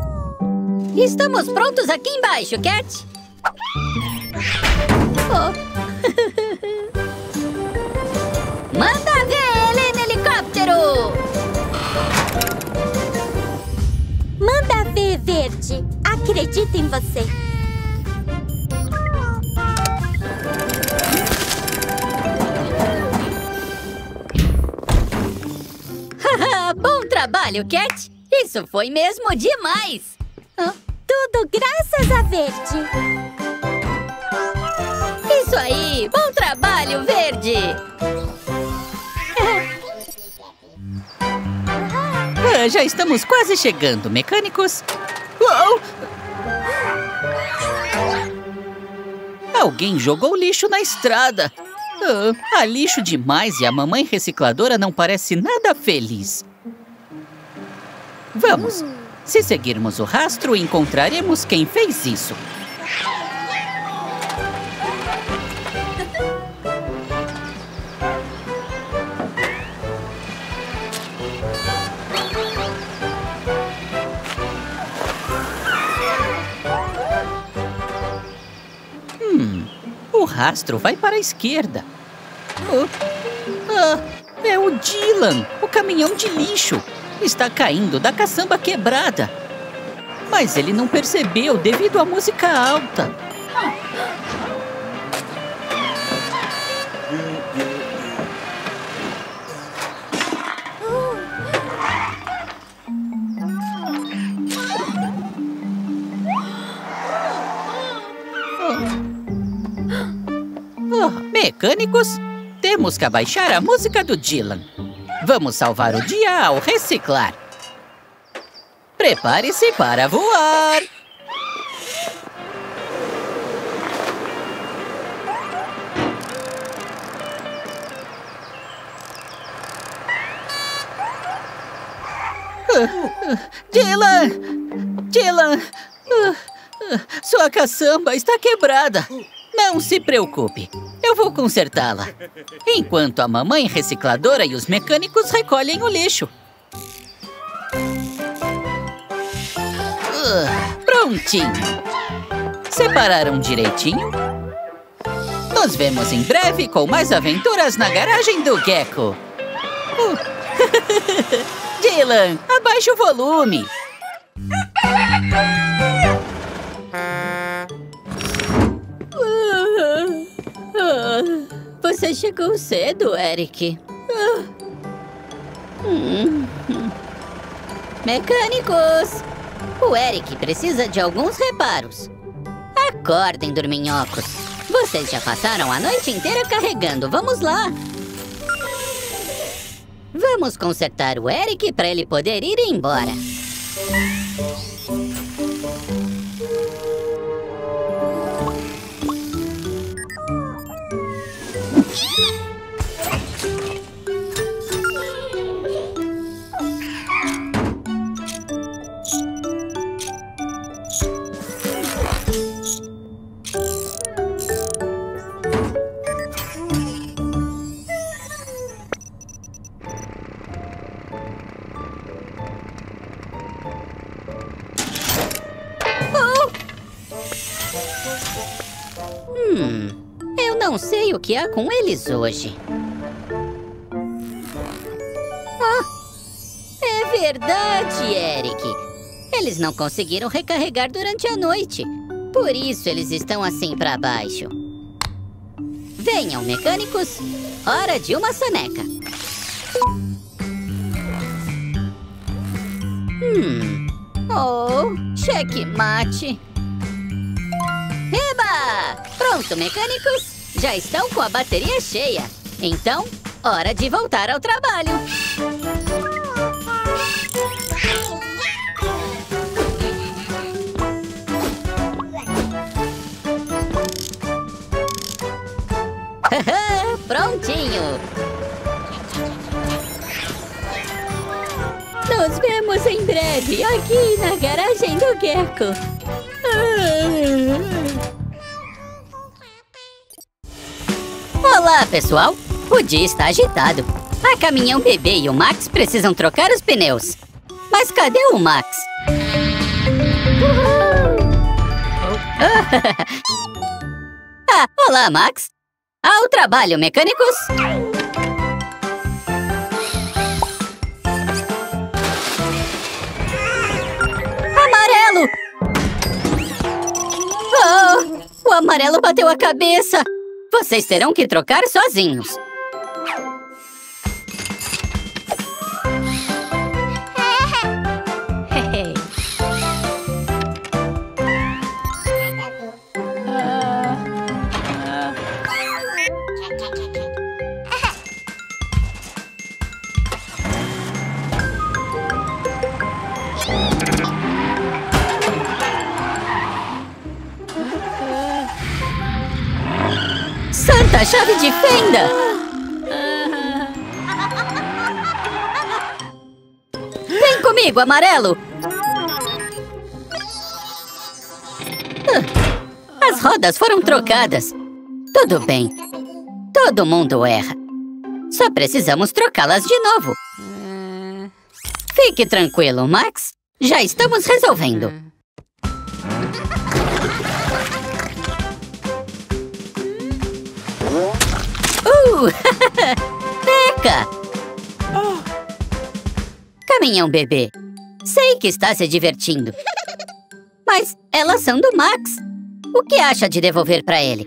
Estamos prontos aqui embaixo, Cat. Oh. acredito em você. Bom trabalho, Cat! Isso foi mesmo demais! Hã? Tudo graças a Verde. Isso aí! Bom trabalho, Verde! Ah, já estamos quase chegando, mecânicos. Uou! Alguém jogou lixo na estrada. Ah, há lixo demais e a mamãe recicladora não parece nada feliz. Vamos. Se seguirmos o rastro, encontraremos quem fez isso. Hum, o rastro vai para a esquerda. Oh, ah, é o Dylan, o caminhão de lixo. Está caindo da caçamba quebrada. Mas ele não percebeu devido à música alta. Oh, mecânicos, temos que abaixar a música do Dylan. Vamos salvar o dia ao reciclar. Prepare-se para voar. Dylan! Dylan! Sua caçamba está quebrada. Não se preocupe, eu vou consertá-la. Enquanto a mamãe recicladora e os mecânicos recolhem o lixo. Uh, prontinho. Separaram direitinho? Nos vemos em breve com mais aventuras na garagem do Gecko. Uh. Dylan, abaixe o volume. Você chegou cedo, Eric. Hum. Mecânicos! O Eric precisa de alguns reparos. Acordem, dorminhocos. Vocês já passaram a noite inteira carregando. Vamos lá. Vamos consertar o Eric para ele poder ir embora. Hum, eu não sei o que há com eles hoje. Ah, é verdade, Eric. Eles não conseguiram recarregar durante a noite. Por isso eles estão assim para baixo. Venham, mecânicos. Hora de uma soneca. Hum. Oh, checkmate. Eba! Pronto, mecânicos. Já estão com a bateria cheia. Então, hora de voltar ao trabalho. Prontinho! Nos vemos em breve aqui na garagem do Gecko. Olá, pessoal! O dia está agitado. A caminhão bebê e o Max precisam trocar os pneus. Mas cadê o Max? Ah, olá, Max! Ao trabalho, mecânicos! Amarelo! amarelo bateu a cabeça! Vocês terão que trocar sozinhos. Santa chave de fenda! Vem comigo, amarelo! As rodas foram trocadas. Tudo bem. Todo mundo erra. Só precisamos trocá-las de novo. Fique tranquilo, Max. Já estamos resolvendo. Uh! Teca! Caminhão bebê. Sei que está se divertindo. Mas elas são do Max. O que acha de devolver para ele?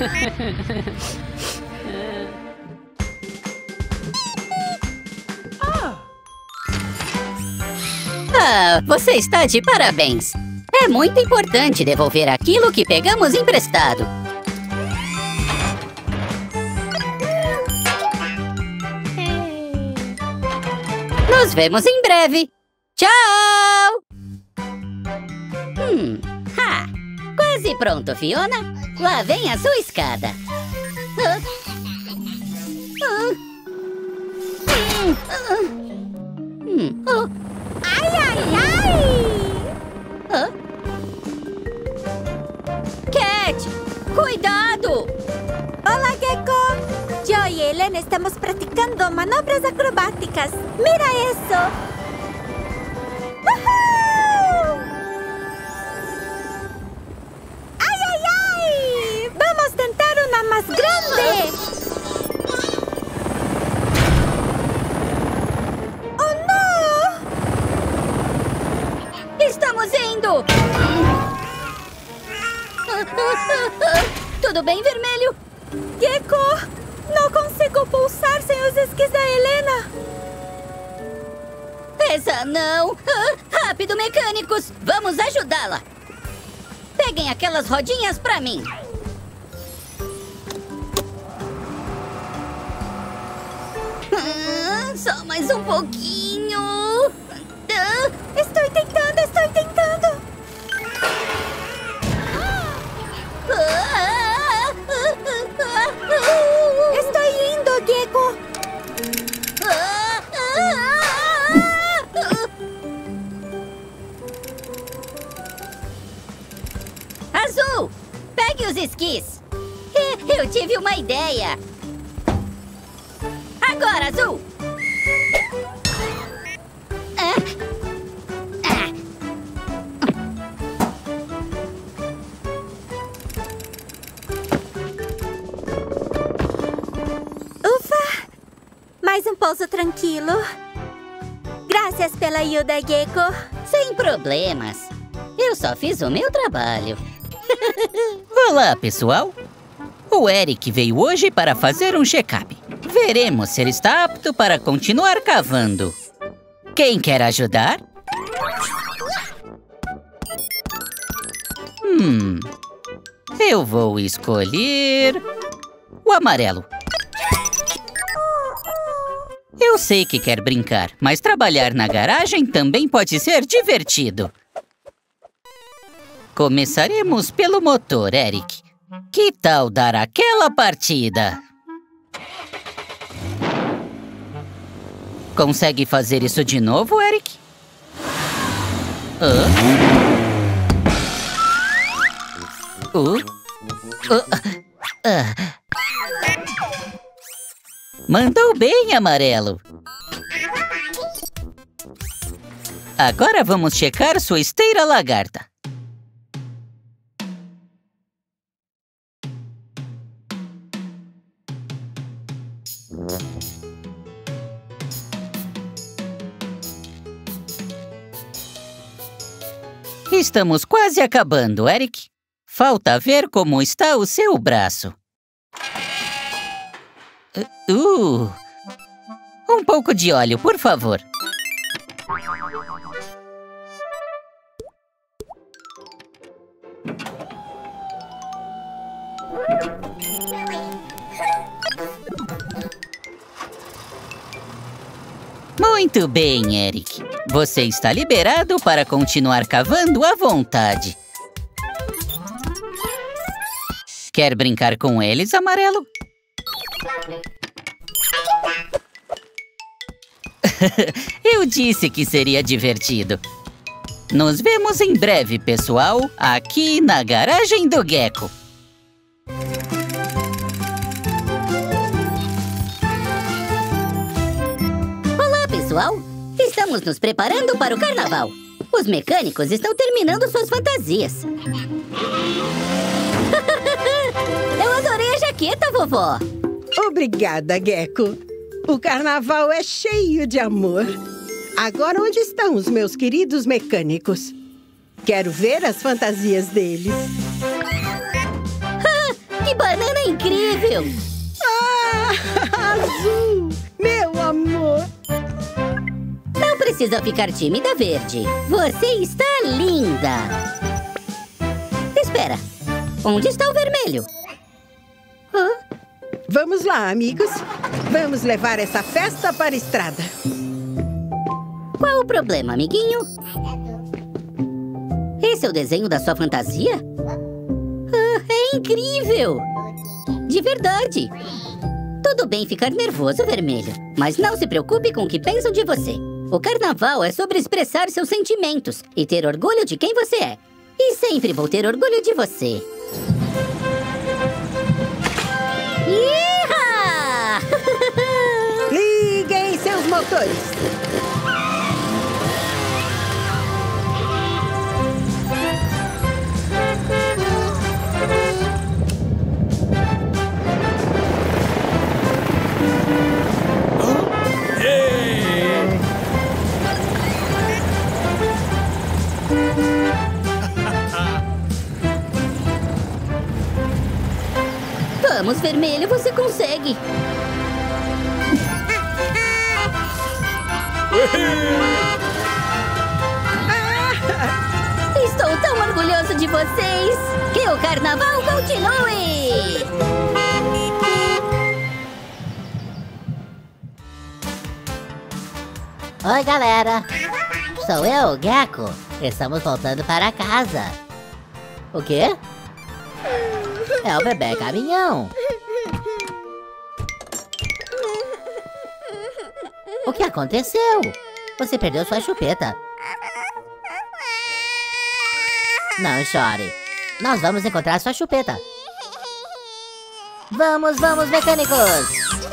Ah, você está de parabéns. É muito importante devolver aquilo que pegamos emprestado. Nos vemos em breve. Tchau! Hum, ha! Quase pronto, Fiona. Lá vem a sua escada. Ah. Ah. Hum. Ah. Hum. Oh. Ai, ai, ai! Ah. Cat! Cuidado! Olá, Gecko! Yo y Helen estamos practicando manobras acrobáticas. ¡Mira eso! ¡Woohoo! ¡Ay, ay, ay! ¡Vamos a tentar una más grande! ¡Oh, no! Estamos indo! Tudo bem, vermelho? Gecko! Não consigo pulsar sem os esquis da Helena! Essa não! Ah, rápido, mecânicos! Vamos ajudá-la! Peguem aquelas rodinhas pra mim! Ah, só mais um pouquinho! Ah. Estou tentando, estou tentando! Ah. Estou indo, Gecko! Azul, pegue os esquis. Eu tive uma ideia. Agora, Azul. Ah. Ah. Ufa! Mais um pouso tranquilo. Graças pela ajuda, Gecko. Sem problemas. Eu só fiz o meu trabalho. Olá, pessoal. O Eric veio hoje para fazer um check-up. Veremos se ele está apto para continuar cavando. Quem quer ajudar? Hum... Eu vou escolher... o amarelo. Eu sei que quer brincar, mas trabalhar na garagem também pode ser divertido. Começaremos pelo motor, Eric. Que tal dar aquela partida? Consegue fazer isso de novo, Eric? Hã? Uh? Uh? Uh? Mandou bem, amarelo. Agora vamos checar sua esteira lagarta. Estamos quase acabando, Eric. Falta ver como está o seu braço. Uh, um pouco de óleo, por favor. Muito bem, Eric. Você está liberado para continuar cavando à vontade. Quer brincar com eles, Amarelo? Eu disse que seria divertido. Nos vemos em breve, pessoal, aqui na garagem do Gecko. Olá, pessoal! Estamos nos preparando para o carnaval. Os mecânicos estão terminando suas fantasias. Eu adorei a jaqueta, vovó! Obrigada, Gecko. O carnaval é cheio de amor. Agora, onde estão os meus queridos mecânicos? Quero ver as fantasias deles. Ah, que banana incrível! Ah, Azul! Meu amor! Não precisa ficar tímida, Verde. Você está linda! Espera, onde está o vermelho? Hã? Vamos lá, amigos. Vamos levar essa festa para a estrada. Qual o problema, amiguinho? Esse é o desenho da sua fantasia? Ah, é incrível! De verdade! Tudo bem ficar nervoso, Vermelho, mas não se preocupe com o que pensam de você. O carnaval é sobre expressar seus sentimentos e ter orgulho de quem você é. E sempre vou ter orgulho de você. Iha! Liguem seus motores. Vamos, Vermelho, você consegue! Estou tão orgulhoso de vocês! Que o carnaval continue! Oi, galera. Sou eu, o Gecko. Estamos voltando para casa. O quê? É o bebê caminhão. O que aconteceu? Você perdeu sua chupeta. Não chore. Nós vamos encontrar sua chupeta. Vamos, vamos, mecânicos!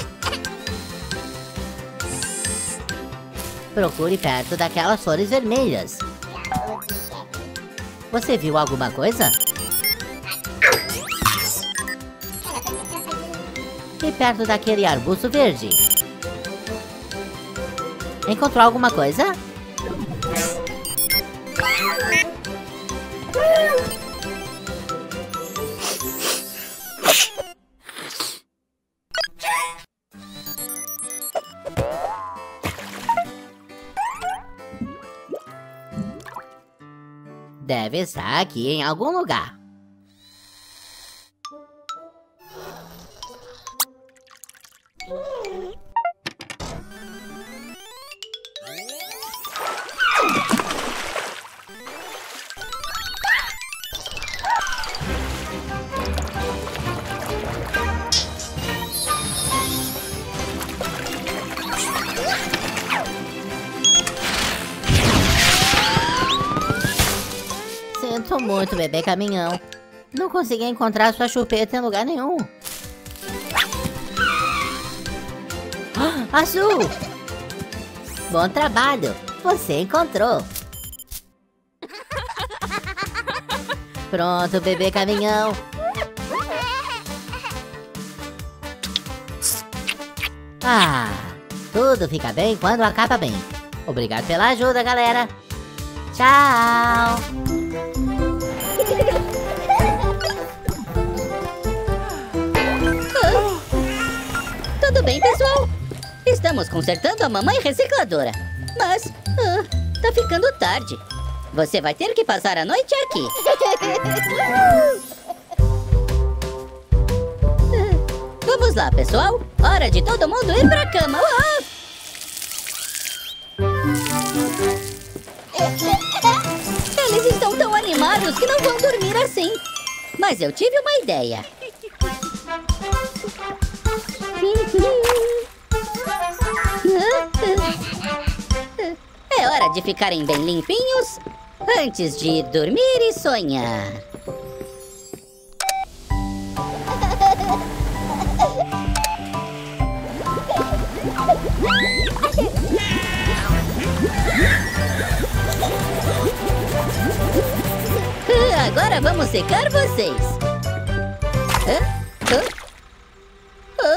Procure perto daquelas flores vermelhas. Você viu alguma coisa? E perto daquele arbusto verde? Encontrou alguma coisa? Deve estar aqui em algum lugar. Sinto muito, bebê caminhão. Não consegui encontrar sua chupeta em lugar nenhum. Ah, Azul! Bom trabalho! Você encontrou! Pronto, bebê caminhão! Ah! Tudo fica bem quando acaba bem. Obrigado pela ajuda, galera! Tchau! Tudo bem, pessoal? Estamos consertando a mamãe recicladora. Mas, ah, tá ficando tarde. Você vai ter que passar a noite aqui. Vamos lá, pessoal. Hora de todo mundo ir pra cama. Ah! Eles estão tão animados que não vão dormir assim. Mas eu tive uma ideia. É hora de ficarem bem limpinhos antes de ir dormir e sonhar. Agora vamos secar vocês. Hã? Hã? Hã?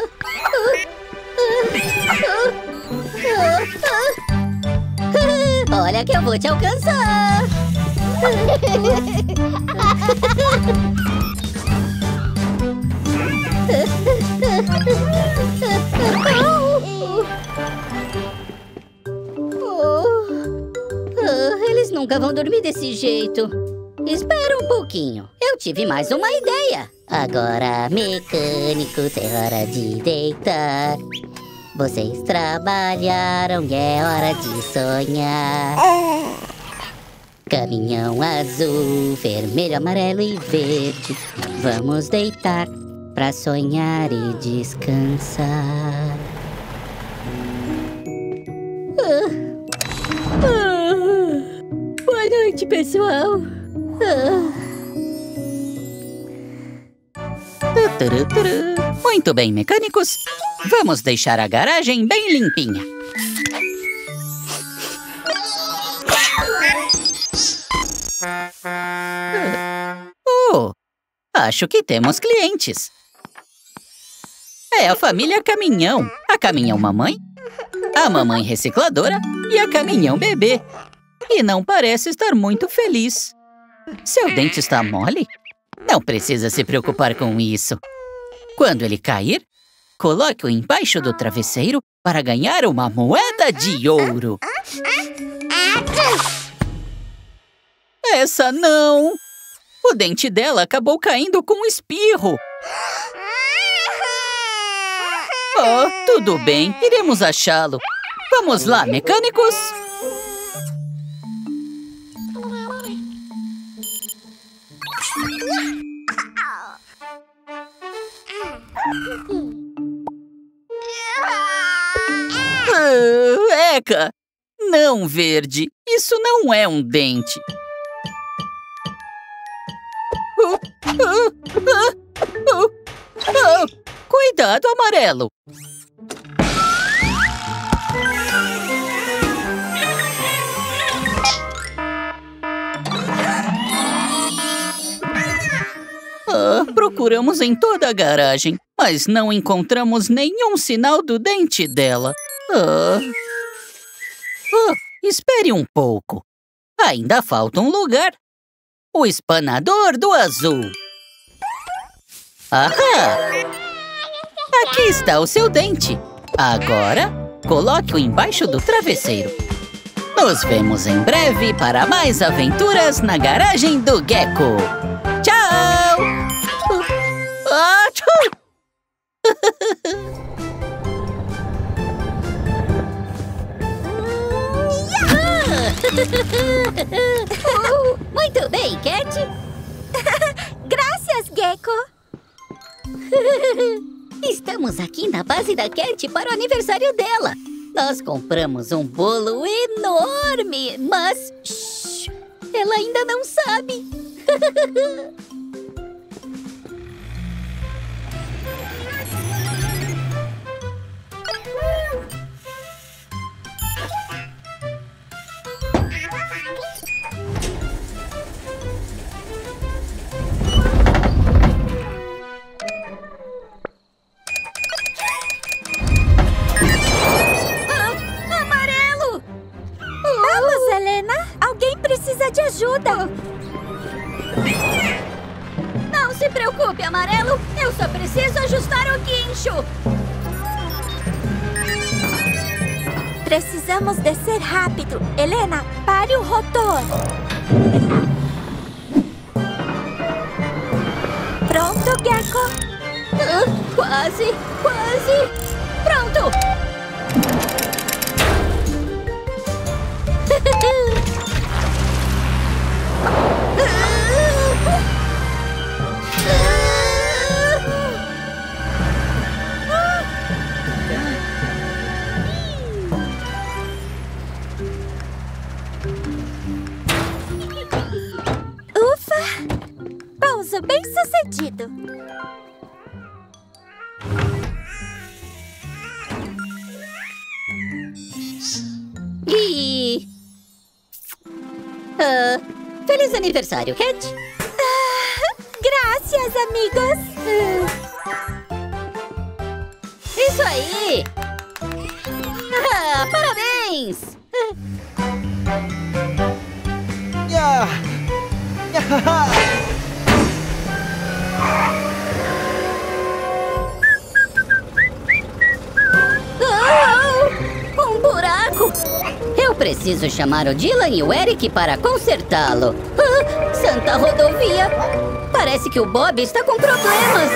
Hã? Hã? Olha que eu vou te alcançar. Eles nunca vão dormir desse jeito. Espera um pouquinho. Eu tive mais uma ideia. Agora, mecânicos, é hora de deitar. Vocês trabalharam e é hora de sonhar. Caminhão azul, vermelho, amarelo e verde. Vamos deitar pra sonhar e descansar. Ah. Ah. Boa noite, pessoal. Ah. Turu, turu. Muito bem, mecânicos. Vamos deixar a garagem bem limpinha. Oh, acho que temos clientes. É a família Caminhão. A Caminhão Mamãe, a Mamãe Recicladora e a Caminhão Bebê. E não parece estar muito feliz. Seu dente está mole? Não precisa se preocupar com isso. Quando ele cair, coloque-o embaixo do travesseiro para ganhar uma moeda de ouro. Essa não! O dente dela acabou caindo com um espirro. Oh, tudo bem, iremos achá-lo. Vamos lá, mecânicos! Uh, Eca! Não, Verde. Isso não é um dente. Uh, uh, uh, uh, uh. Cuidado, Amarelo. Ah, procuramos em toda a garagem, mas não encontramos nenhum sinal do dente dela. Ah. Ah, espere um pouco. Ainda falta um lugar. O espanador do azul. Ahá! Aqui está o seu dente. Agora, coloque-o embaixo do travesseiro. Nos vemos em breve para mais aventuras na garagem do Gecko. Tchau! Ah, tchau! uh, muito bem, Cat. Graças, Gecko. Estamos aqui na base da Cat para o aniversário dela. Nós compramos um bolo enorme, mas shh, ela ainda não sabe. Precisa de ajuda. Não se preocupe, Amarelo. Eu só preciso ajustar o guincho. Precisamos descer rápido. Helena, pare o rotor. Pronto, Gecko? Ah, quase, quase. Pronto. Ufa! Pouso bem sucedido. E... Ah, feliz aniversário, Cat. Ah, graças, amigos. Isso aí! Ah, parabéns! Ya! Oh, um buraco! Eu preciso chamar o Dylan e o Eric para consertá-lo. Ah, Santa Rodovia! Parece que o Bob está com problemas.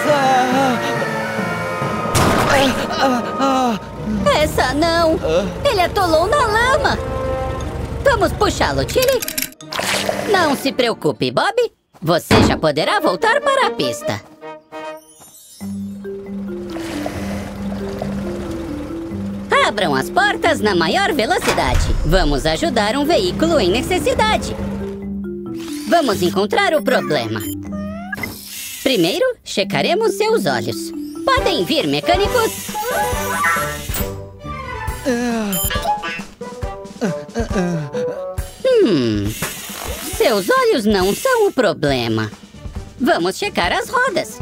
Essa não! Ele atolou na lama! Vamos puxá-lo, Tilly? Não se preocupe, Bob. Você já poderá voltar para a pista. Abram as portas na maior velocidade. Vamos ajudar um veículo em necessidade. Vamos encontrar o problema. Primeiro, checaremos seus olhos. Podem vir, mecânicos. Hum, seus olhos não são o problema. Vamos checar as rodas.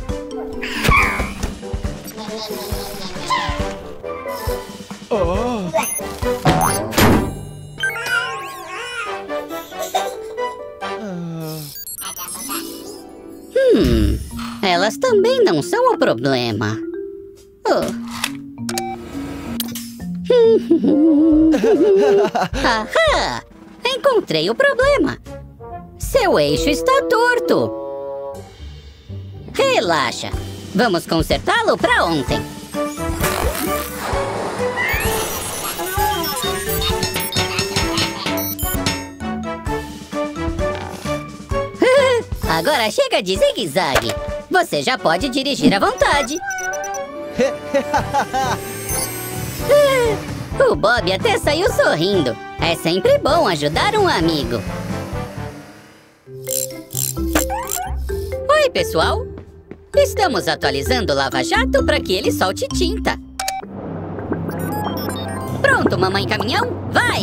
Hum, elas também não são o problema. Oh. Ahá! Encontrei o problema. Seu eixo está torto. Relaxa. Vamos consertá-lo para ontem. Agora chega de zigue-zague. Você já pode dirigir à vontade. O Bob até saiu sorrindo. É sempre bom ajudar um amigo. Oi, pessoal. Estamos atualizando o Lava Jato para que ele solte tinta. Pronto, mamãe caminhão? Vai!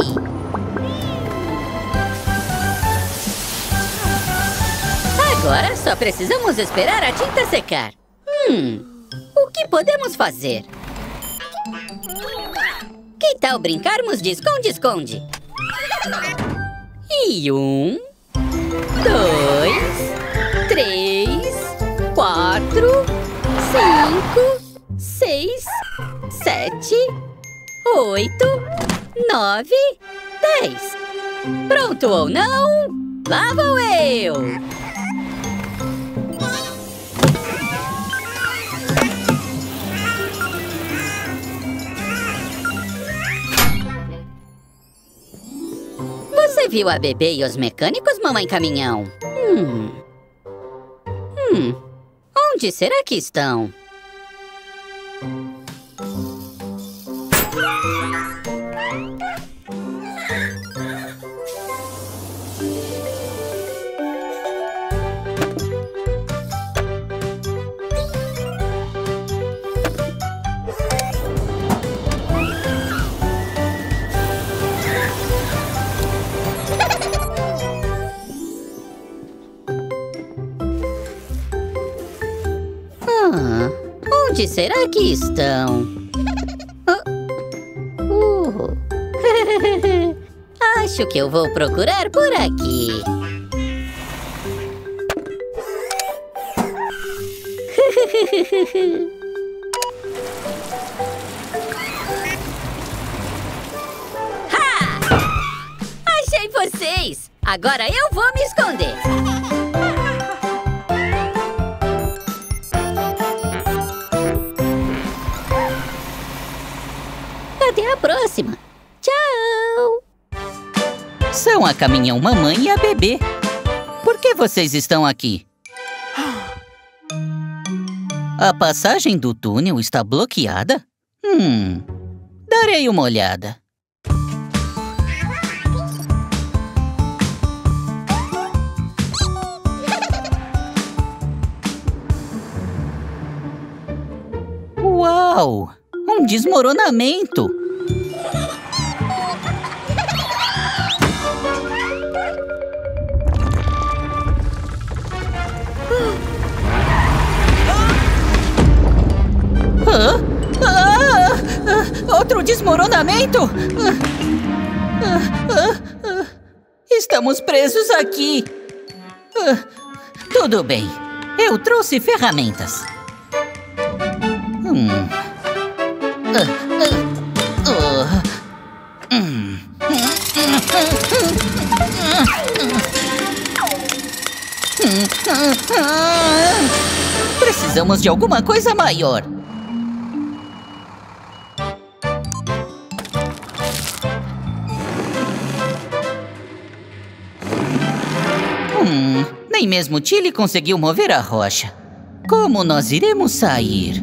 Agora só precisamos esperar a tinta secar. Hum, o que podemos fazer? Que tal brincarmos de esconde-esconde? E um, dois, três, quatro, cinco, seis, sete, oito, nove, dez. Pronto ou não? Lá vou eu! Você viu a bebê e os mecânicos, mamãe caminhão? Hum. Hum. Onde será que estão? Ah, onde será que estão? Oh. Uh. Acho que eu vou procurar por aqui. vez! Agora eu vou me esconder! Até a próxima! Tchau! São a Caminhão Mamãe e a Bebê. Por que vocês estão aqui? A passagem do túnel está bloqueada? Hum, darei uma olhada. Uau! Um desmoronamento! Ah, ah, ah, outro desmoronamento? Ah, ah, ah, ah. Estamos presos aqui. Ah, tudo bem. Eu trouxe ferramentas. Hum. Ah, ah, ah. Hum. Precisamos de alguma coisa maior. Hum, nem mesmo Tilly conseguiu mover a rocha. Como nós iremos sair?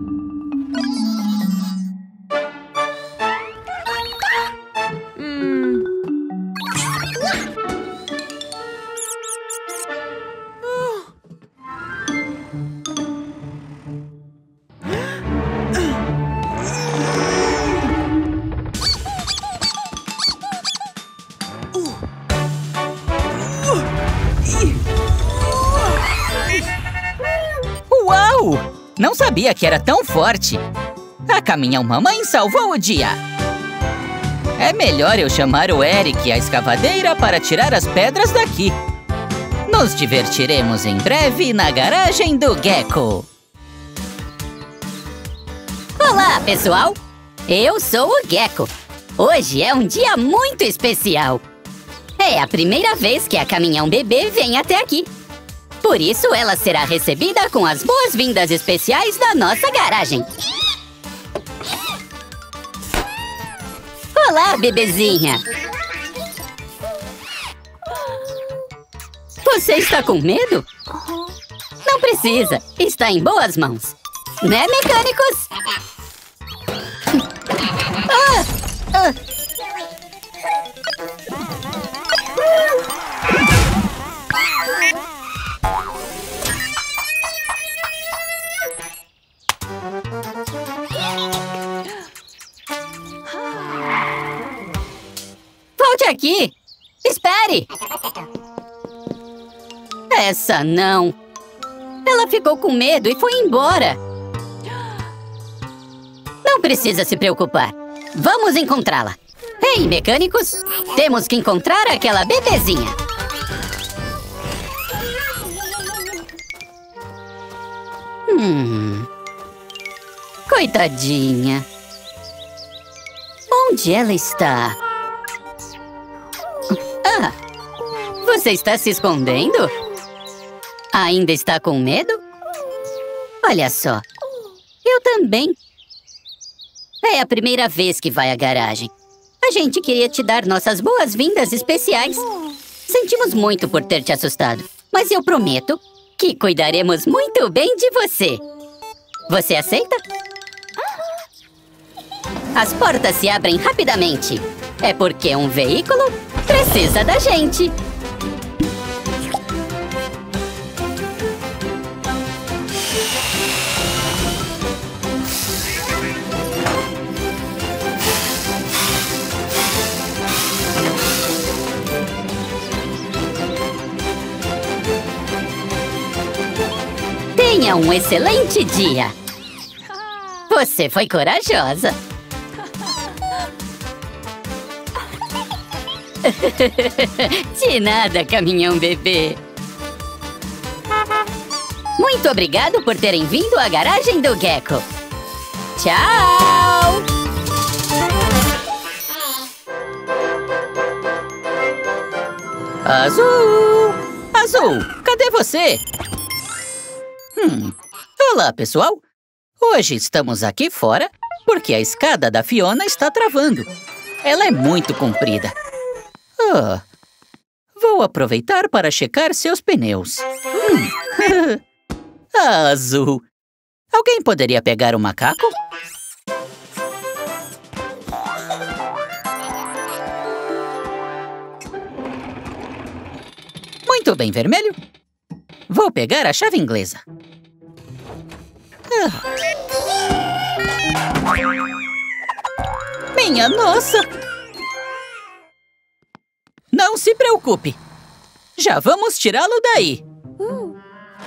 Uau! Não sabia que era tão forte. A Caminhão Mamãe salvou o dia. É melhor eu chamar o Eric e a escavadeira para tirar as pedras daqui. Nos divertiremos em breve na garagem do Gecko. Olá, pessoal! Eu sou o Gecko. Hoje é um dia muito especial. É a primeira vez que a Caminhão Bebê vem até aqui. Por isso, ela será recebida com as boas-vindas especiais da nossa garagem. Olá, bebezinha! Você está com medo? Não precisa, está em boas mãos. Né, mecânicos? Ah! Ah! Volte aqui! Espere! Essa não! Ela ficou com medo e foi embora! Não precisa se preocupar. Vamos encontrá-la. Ei, mecânicos! Temos que encontrar aquela bebezinha. Hum... Coitadinha. Onde ela está? Ah! Você está se escondendo? Ainda está com medo? Olha só. Eu também. É a primeira vez que vai à garagem. A gente queria te dar nossas boas-vindas especiais. Sentimos muito por ter te assustado, mas eu prometo que cuidaremos muito bem de você. Você aceita? As portas se abrem rapidamente. É porque um veículo precisa da gente. Tenha um excelente dia. Você foi corajosa. De nada, Caminhão Bebê. Muito obrigado por terem vindo à garagem do Gecko. Tchau! Azul! Azul, cadê você? Hum. Olá, pessoal. Hoje estamos aqui fora porque a escada da Fiona está travando. Ela é muito comprida. Oh. Vou aproveitar para checar seus pneus. Hum. Azul. Alguém poderia pegar o macaco? Muito bem, vermelho. Vou pegar a chave inglesa. Ah. Minha nossa! Não se preocupe. Já vamos tirá-lo daí. Uh.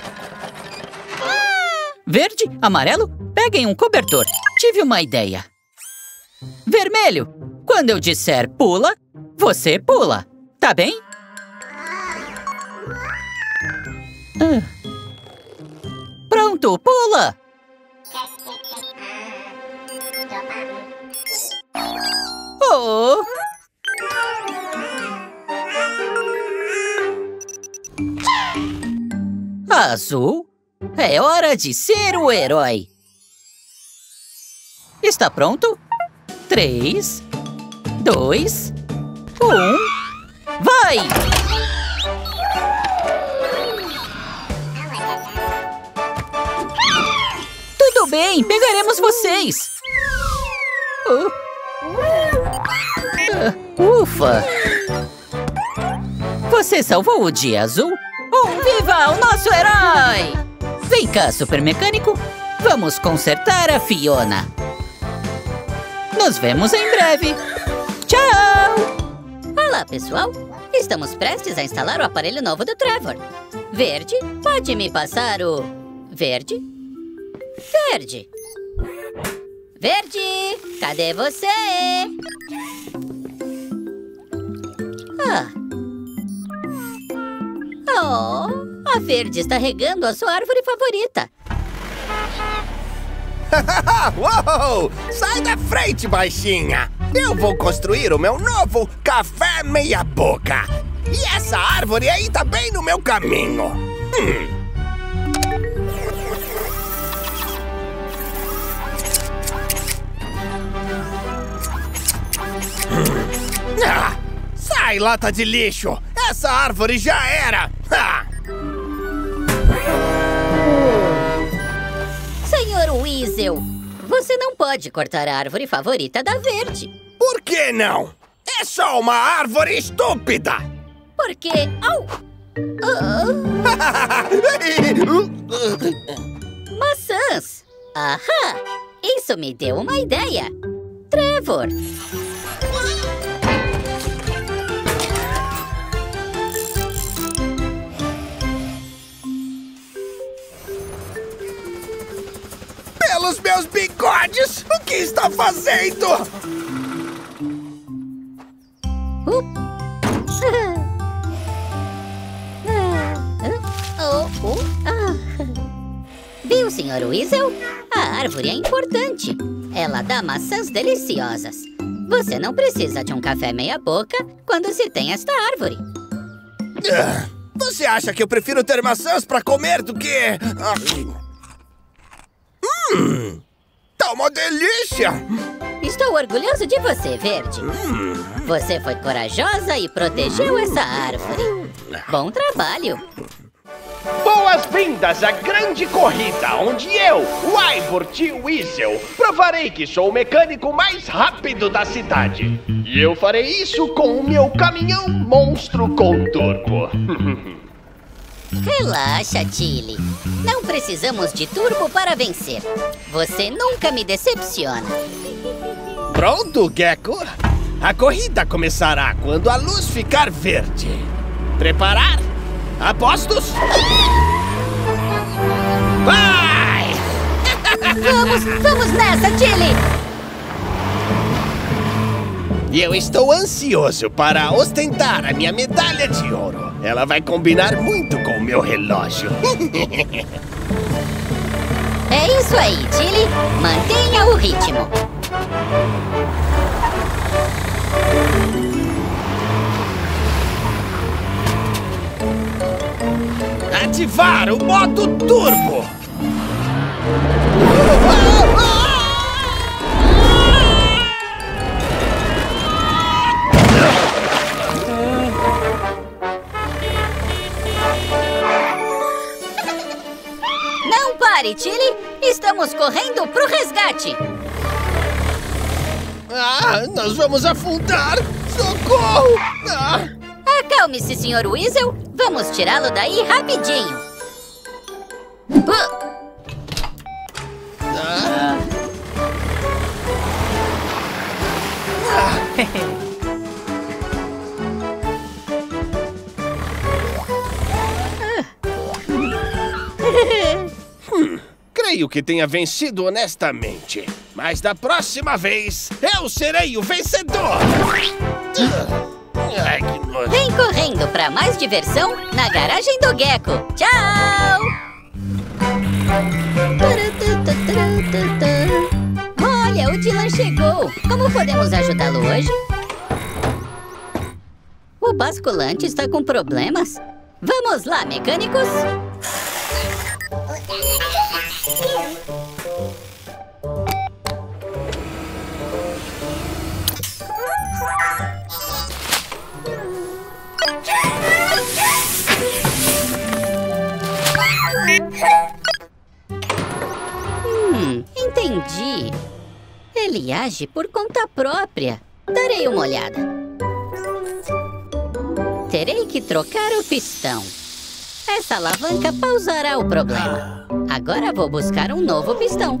Verde, amarelo, peguem um cobertor. Tive uma ideia. Vermelho, quando eu disser pula, você pula. Tá bem? Uh. Pronto, pula! Oh! Azul, é hora de ser o herói. Está pronto? Três, dois, um, vai! Tudo bem, pegaremos vocês. Uh. Uh, ufa! Você salvou o dia, Azul? Um viva o nosso herói! Vem cá, super mecânico. Vamos consertar a Fiona. Nos vemos em breve. Tchau! Olá, pessoal. Estamos prestes a instalar o aparelho novo do Trevor. Verde, pode me passar o... Verde? Verde! Verde! Cadê você? Ah! Oh! A Verde está regando a sua árvore favorita. Uou! Sai da frente, baixinha! Eu vou construir o meu novo café meia boca. E essa árvore aí tá bem no meu caminho. Hum. Ah, sai, lata de lixo! Essa árvore já era! Ah. Senhor Weasel, você não pode cortar a árvore favorita da Verde. Por que não? É só uma árvore estúpida! Porque... Au! Oh. Maçãs! Ahá! Isso me deu uma ideia! Trevor! Pelos meus bigodes! O que está fazendo? Uh. oh, oh, ah. Viu, senhor Weasel? A árvore é importante. Ela dá maçãs deliciosas. Você não precisa de um café meia boca quando se tem esta árvore. Uh, você acha que eu prefiro ter maçãs para comer do que... Hum, tá uma delícia! Estou orgulhoso de você, Verde. Hum. Você foi corajosa e protegeu essa árvore. Bom trabalho! Boas-vindas à grande corrida, onde eu, o Ivor T. Weasel, provarei que sou o mecânico mais rápido da cidade. E eu farei isso com o meu caminhão monstro com turbo. Relaxa, Tilly. Não precisamos de turbo para vencer. Você nunca me decepciona. Pronto, Gecko. A corrida começará quando a luz ficar verde. Preparar? Apostos? Vai! Vamos, vamos nessa, Tilly! E eu estou ansioso para ostentar a minha medalha de ouro. Ela vai combinar muito com o meu relógio. É isso aí, Tilly. Mantenha o ritmo. ativar o modo turbo. Não pare, Tilly! Estamos correndo pro resgate! Ah, nós vamos afundar! Socorro! Ah. Acalme-se, senhor Weasel. Vamos tirá-lo daí rapidinho. Uh. Ah. hum, creio que tenha vencido honestamente. Mas da próxima vez, eu serei o vencedor! Ai, que nojo. Vem correndo pra mais diversão na garagem do Gecko. Tchau! Olha, o Dylan chegou. Como podemos ajudá-lo hoje? O basculante está com problemas. Vamos lá, mecânicos! Hum, entendi. Ele age por conta própria. Darei uma olhada. Terei que trocar o pistão. Essa alavanca pausará o problema. Agora vou buscar um novo pistão.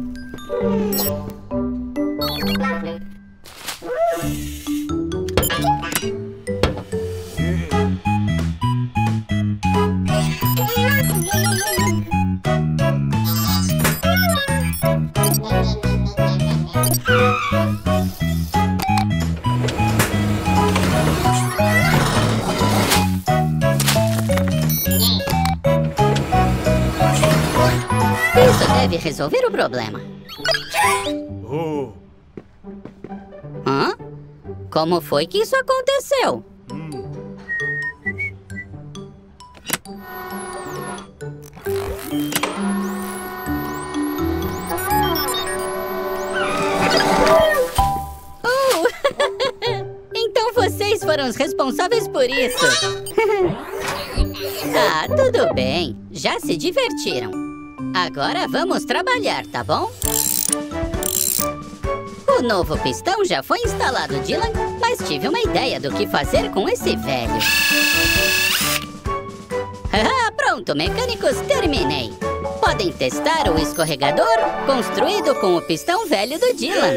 Isso deve resolver o problema. Oh. Hã? Como foi que isso aconteceu? Oh! Então vocês foram os responsáveis por isso. Ah, tudo bem. Já se divertiram. Agora vamos trabalhar, tá bom? O novo pistão já foi instalado, Dylan, mas tive uma ideia do que fazer com esse velho. Ah, pronto, mecânicos, terminei. Podem testar o escorregador construído com o pistão velho do Dylan.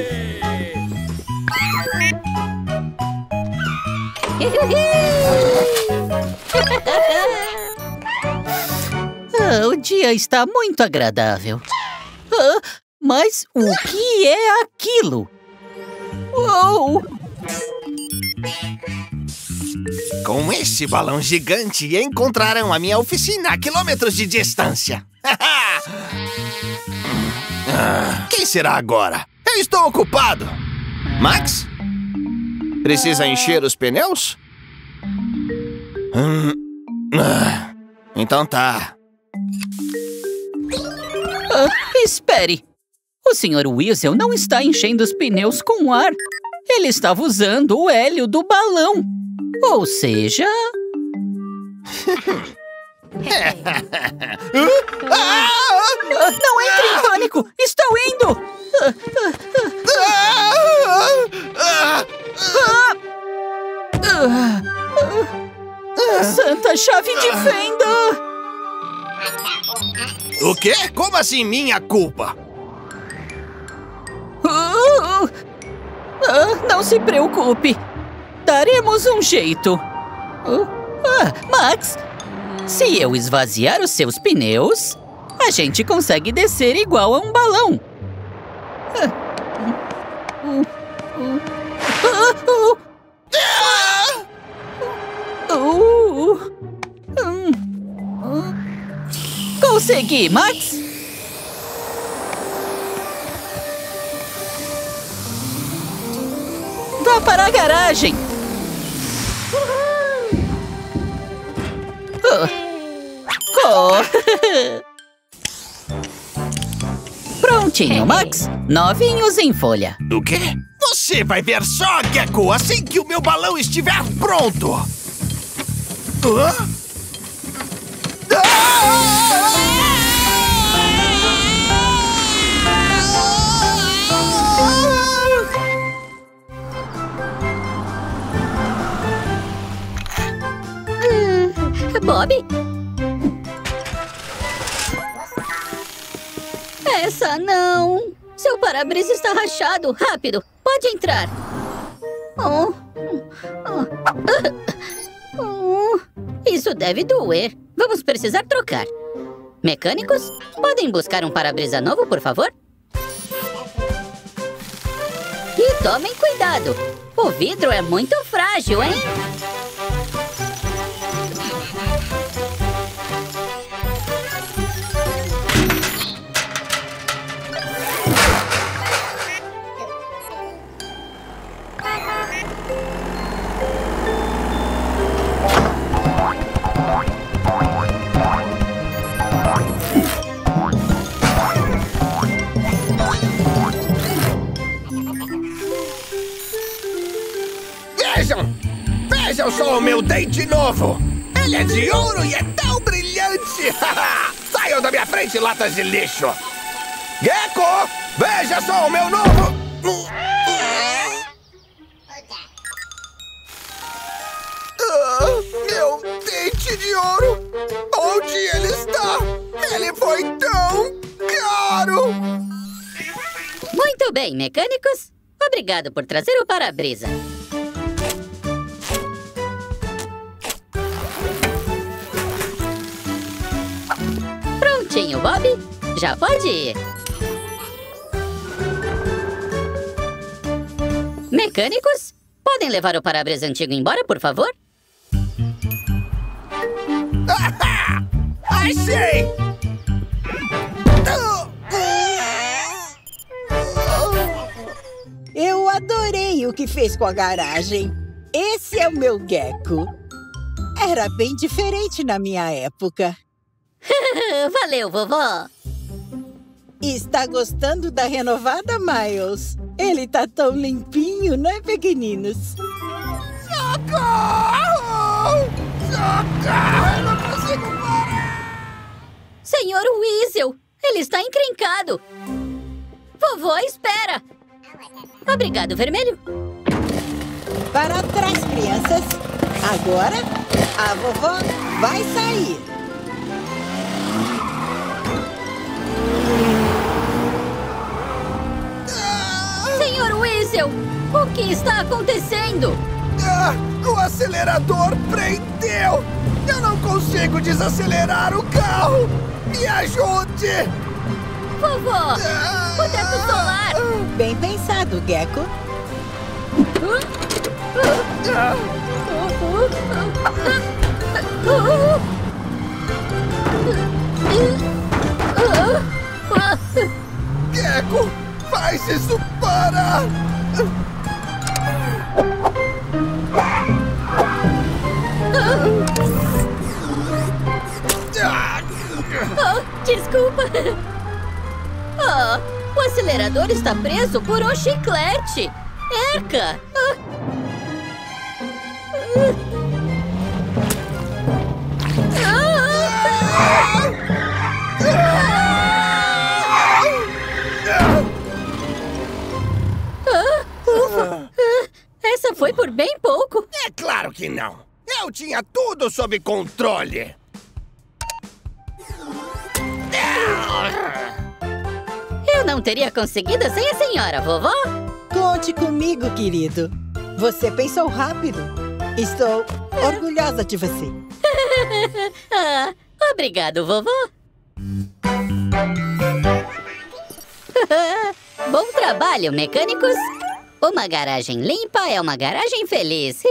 Ah, o dia está muito agradável. Ah, mas o que é aquilo? Uou! Com esse balão gigante, encontrarão a minha oficina a quilômetros de distância. Ah, quem será agora? Eu estou ocupado. Max? Precisa encher os pneus? Hum, ah, então tá. Ah, espere! O senhor Weasel não está enchendo os pneus com ar. Ele estava usando o hélio do balão. Ou seja... ah, não entre em pânico! Estou indo! Santa chave de fenda! O quê? Como assim minha culpa? Uh, uh, não se preocupe. Daremos um jeito. Uh, ah, Max, se eu esvaziar os seus pneus, a gente consegue descer igual a um balão. Uh, uh, uh, uh, uh, uh, uh. Consegui, Max! Vá para a garagem! Uh, Oh. Prontinho, Max. Novinhos em folha. O quê? Você vai ver só, Gecko, assim que o meu balão estiver pronto. Hã? Bob? Essa não! Seu para-brisa está rachado! Rápido! Pode entrar! Oh. Oh. Oh. Isso deve doer! Vamos precisar trocar! Mecânicos, podem buscar um para-brisa novo, por favor? E tomem cuidado! O vidro é muito frágil, hein? Vejam! Vejam só o meu dente novo! Ele é de ouro e é tão brilhante! Saiam da minha frente, latas de lixo! Gecko! Veja só o meu novo... Ah, meu dente de ouro! Onde ele está? Ele foi tão caro! Muito bem, mecânicos. Obrigado por trazer o para-brisa. Prontinho, Bob. Já pode ir. Mecânicos, podem levar o para-brisa antigo embora, por favor? Achei! Eu adorei o que fez com a garagem. Esse é o meu Gecko. Era bem diferente na minha época. Valeu, vovó! Está gostando da renovada, Miles? Ele tá tão limpinho, né, pequeninos? Socorro! Socorro! Eu não consigo parar! Senhor Weasel, ele está encrencado! Vovó, espera! Obrigado, Vermelho. Para trás, crianças. Agora, a vovó vai sair. Senhor Weasel, o que está acontecendo? Ah, o acelerador prendeu! Eu não consigo desacelerar o carro! Me ajude! Vovó, o teto solar! Bem pensado, Gecko. Gecko, faz isso parar! Oh, desculpa! Oh, o acelerador está preso por um chiclete! Eca! Ah. Ah, ufa! Ah, essa foi por bem pouco! É claro que não! Eu tinha tudo sob controle! Eu não teria conseguido sem a senhora, vovó! Conte comigo, querido. Você pensou rápido. Estou orgulhosa de você. Ah, obrigado, vovó! Bom trabalho, mecânicos! Uma garagem limpa é uma garagem feliz!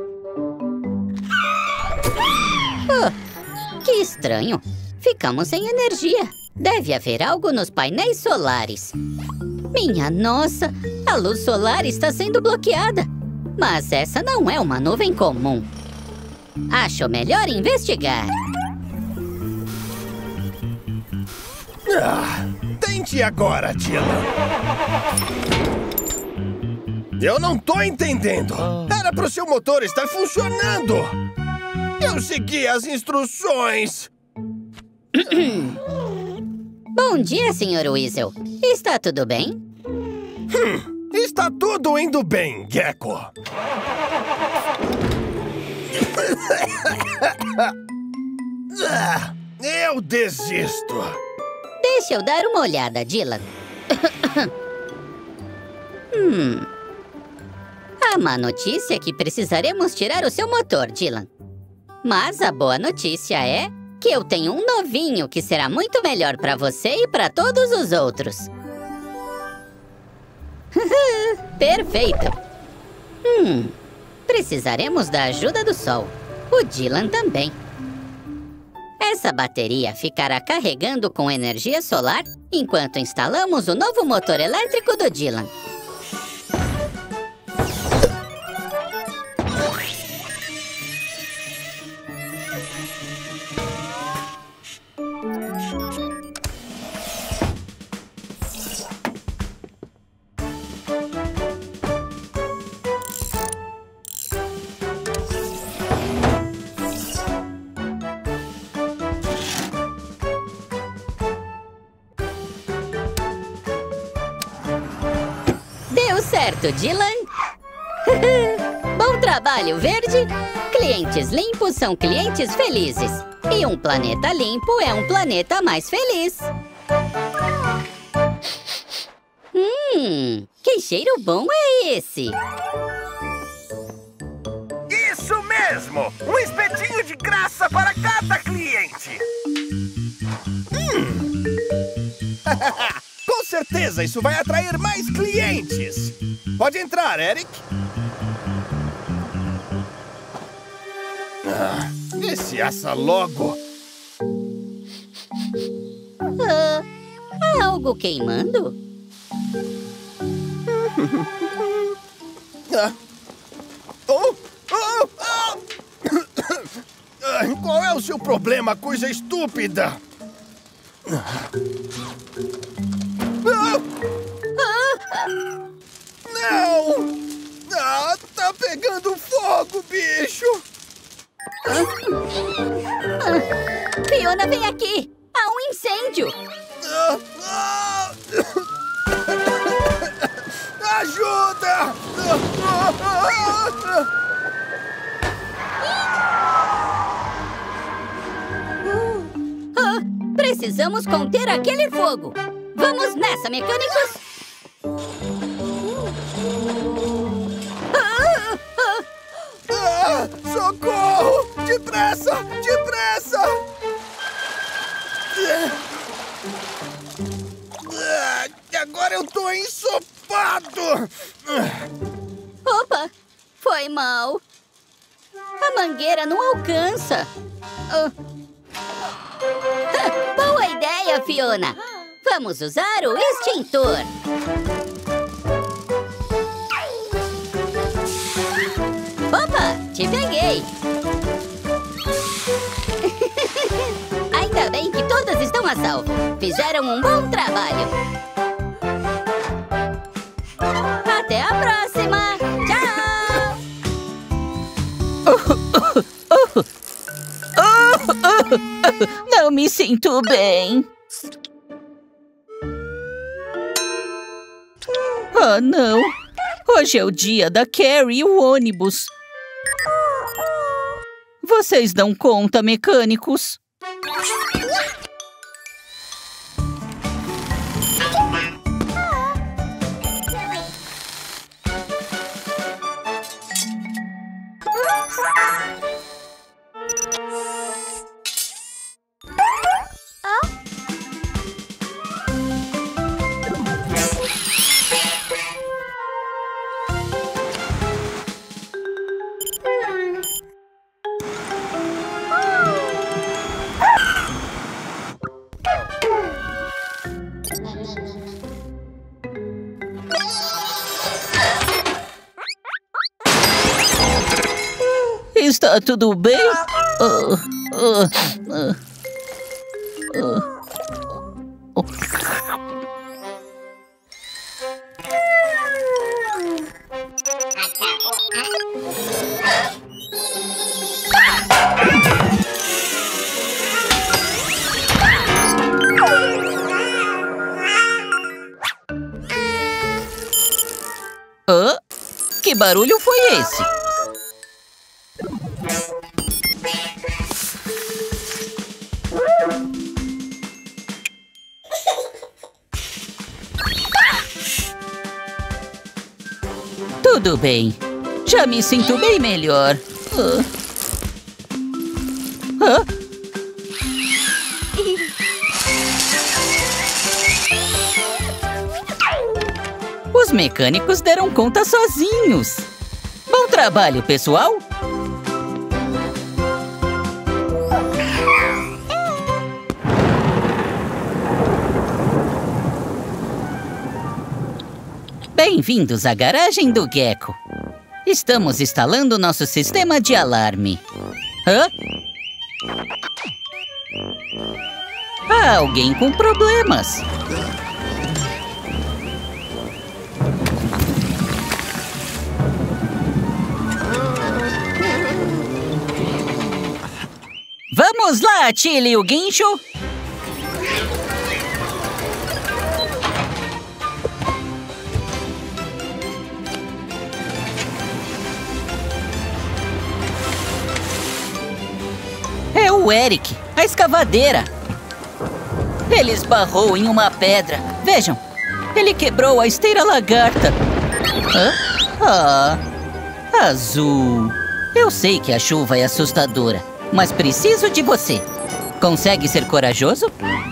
Oh, que estranho! Ficamos sem energia. Deve haver algo nos painéis solares. Minha nossa! A luz solar está sendo bloqueada. Mas essa não é uma nuvem comum. Acho melhor investigar. Ah, tente agora, Dylan. Eu não tô entendendo. Era pro seu motor estar funcionando. Eu segui as instruções. Bom dia, senhor Weasel. Está tudo bem? Hum, está tudo indo bem, Gecko. Ah, eu desisto. Deixa eu dar uma olhada, Dylan. hum. A má notícia é que precisaremos tirar o seu motor, Dylan. Mas a boa notícia é que eu tenho um novinho que será muito melhor para você e para todos os outros. Perfeito. Hum, precisaremos da ajuda do sol. O Dylan também. Essa bateria ficará carregando com energia solar enquanto instalamos o novo motor elétrico do Dylan. Certo, Dylan? Bom trabalho, Verde! Clientes limpos são clientes felizes. E um planeta limpo é um planeta mais feliz. Hum, que cheiro bom é esse? Isso mesmo! Um espetinho de graça para cada cliente! Hum. Com certeza isso vai atrair mais clientes! Pode entrar, Eric! Ah, vê se assa logo! Ah, há algo queimando? ah. Oh, oh, oh. Qual é o seu problema, coisa estúpida? Ah. Não! Ah, tá pegando fogo, bicho! Ah, Fiona, vem aqui! Há um incêndio! Ah, ah. Ajuda! Ah, precisamos conter aquele fogo! Vamos nessa, mecânicos! Ah, ah. Ah, socorro! Depressa! Depressa! Ah, agora eu tô ensopado! Opa! Foi mal! A mangueira não alcança! Ah. Ah, boa ideia, Fiona! Vamos usar o extintor! Opa! Te peguei! Ainda bem que todas estão a salvo! Fizeram um bom trabalho! Até a próxima! Tchau! Não me sinto bem! Ah, não! Hoje é o dia da Carrie e o ônibus. Vocês dão conta, mecânicos? Está tudo bem? Uh, uh, uh, uh, uh. Hã? Que barulho foi esse? Tudo bem. Já me sinto bem melhor. Hã? Hã? Os mecânicos deram conta sozinhos. Bom trabalho, pessoal! Bem-vindos à garagem do Gecko. Estamos instalando nosso sistema de alarme. Hã? Há alguém com problemas. Vamos lá, Tilly e o Guincho! É o Eric, a escavadeira. Ele esbarrou em uma pedra. Vejam, ele quebrou a esteira lagarta. Hã? Ah, Azul. Eu sei que a chuva é assustadora, mas preciso de você. Consegue ser corajoso?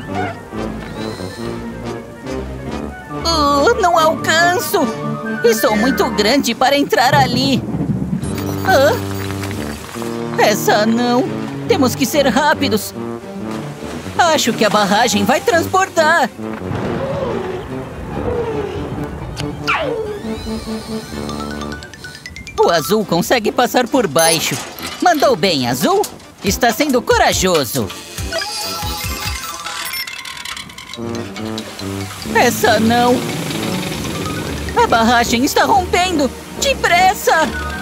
Oh, não alcanço! E sou muito grande para entrar ali. Hã? Essa não. Temos que ser rápidos. Acho que a barragem vai transbordar. O Azul consegue passar por baixo. Mandou bem, Azul. Está sendo corajoso. Essa não. A barragem está rompendo. Depressa!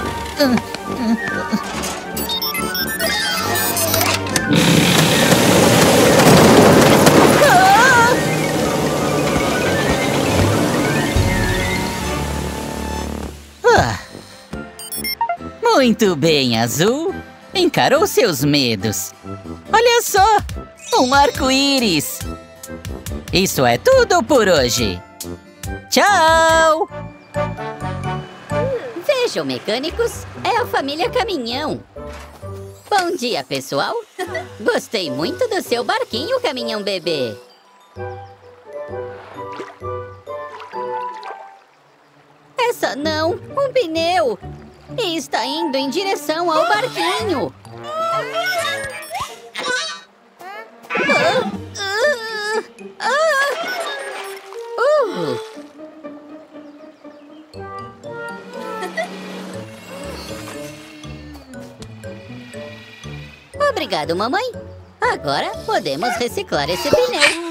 Ah. Muito bem, Azul. Encarou seus medos. Olha só! Um arco-íris! Isso é tudo por hoje. Tchau! Vejam, mecânicos, é a família Caminhão. Bom dia, pessoal. Gostei muito do seu barquinho, Caminhão Bebê. Essa não, um pneu. E está indo em direção ao barquinho. Ah, ah, ah. Uh. Obrigado, mamãe. Agora podemos reciclar esse pneu.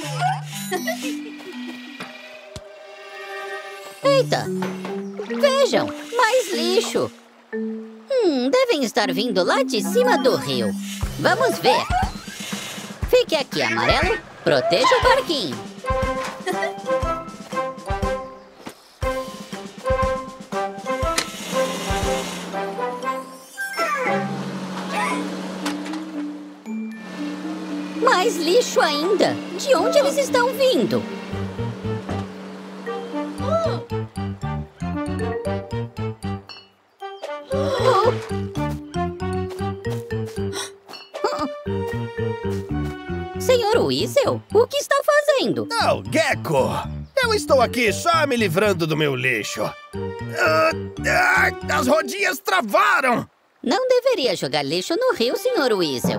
Eita! Vejam, mais lixo. Hum, devem estar vindo lá de cima do rio. Vamos ver. Fique aqui, Amarelo. Proteja o barquinho. Mais lixo ainda. De onde eles estão vindo? Senhor Weasel, o que está fazendo? Oh, Gecko! Eu estou aqui só me livrando do meu lixo. Uh, uh, as rodinhas travaram! Não deveria jogar lixo no rio, senhor Weasel.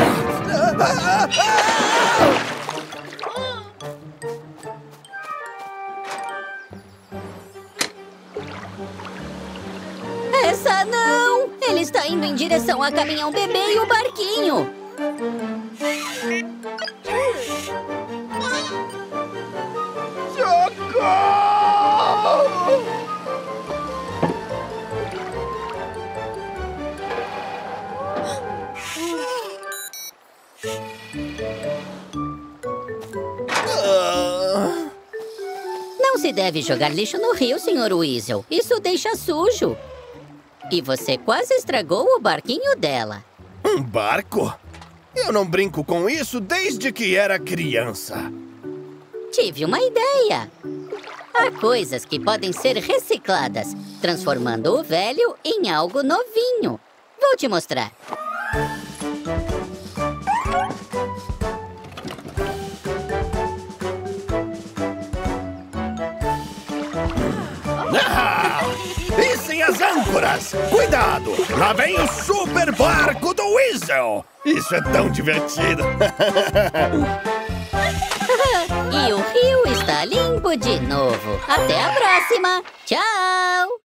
Essa não! Ele está indo em direção a Caminhão Bebê e o barquinho. Socorro! deve jogar lixo no rio, senhor Weasel. Isso deixa sujo. E você quase estragou o barquinho dela. Um barco? Eu não brinco com isso desde que era criança. Tive uma ideia. Há coisas que podem ser recicladas, transformando o velho em algo novinho. Vou te mostrar. Ah! E sem as âncoras! Cuidado! Lá vem o super barco do Weasel! Isso é tão divertido! E o rio está limpo de novo. Até a próxima. Tchau!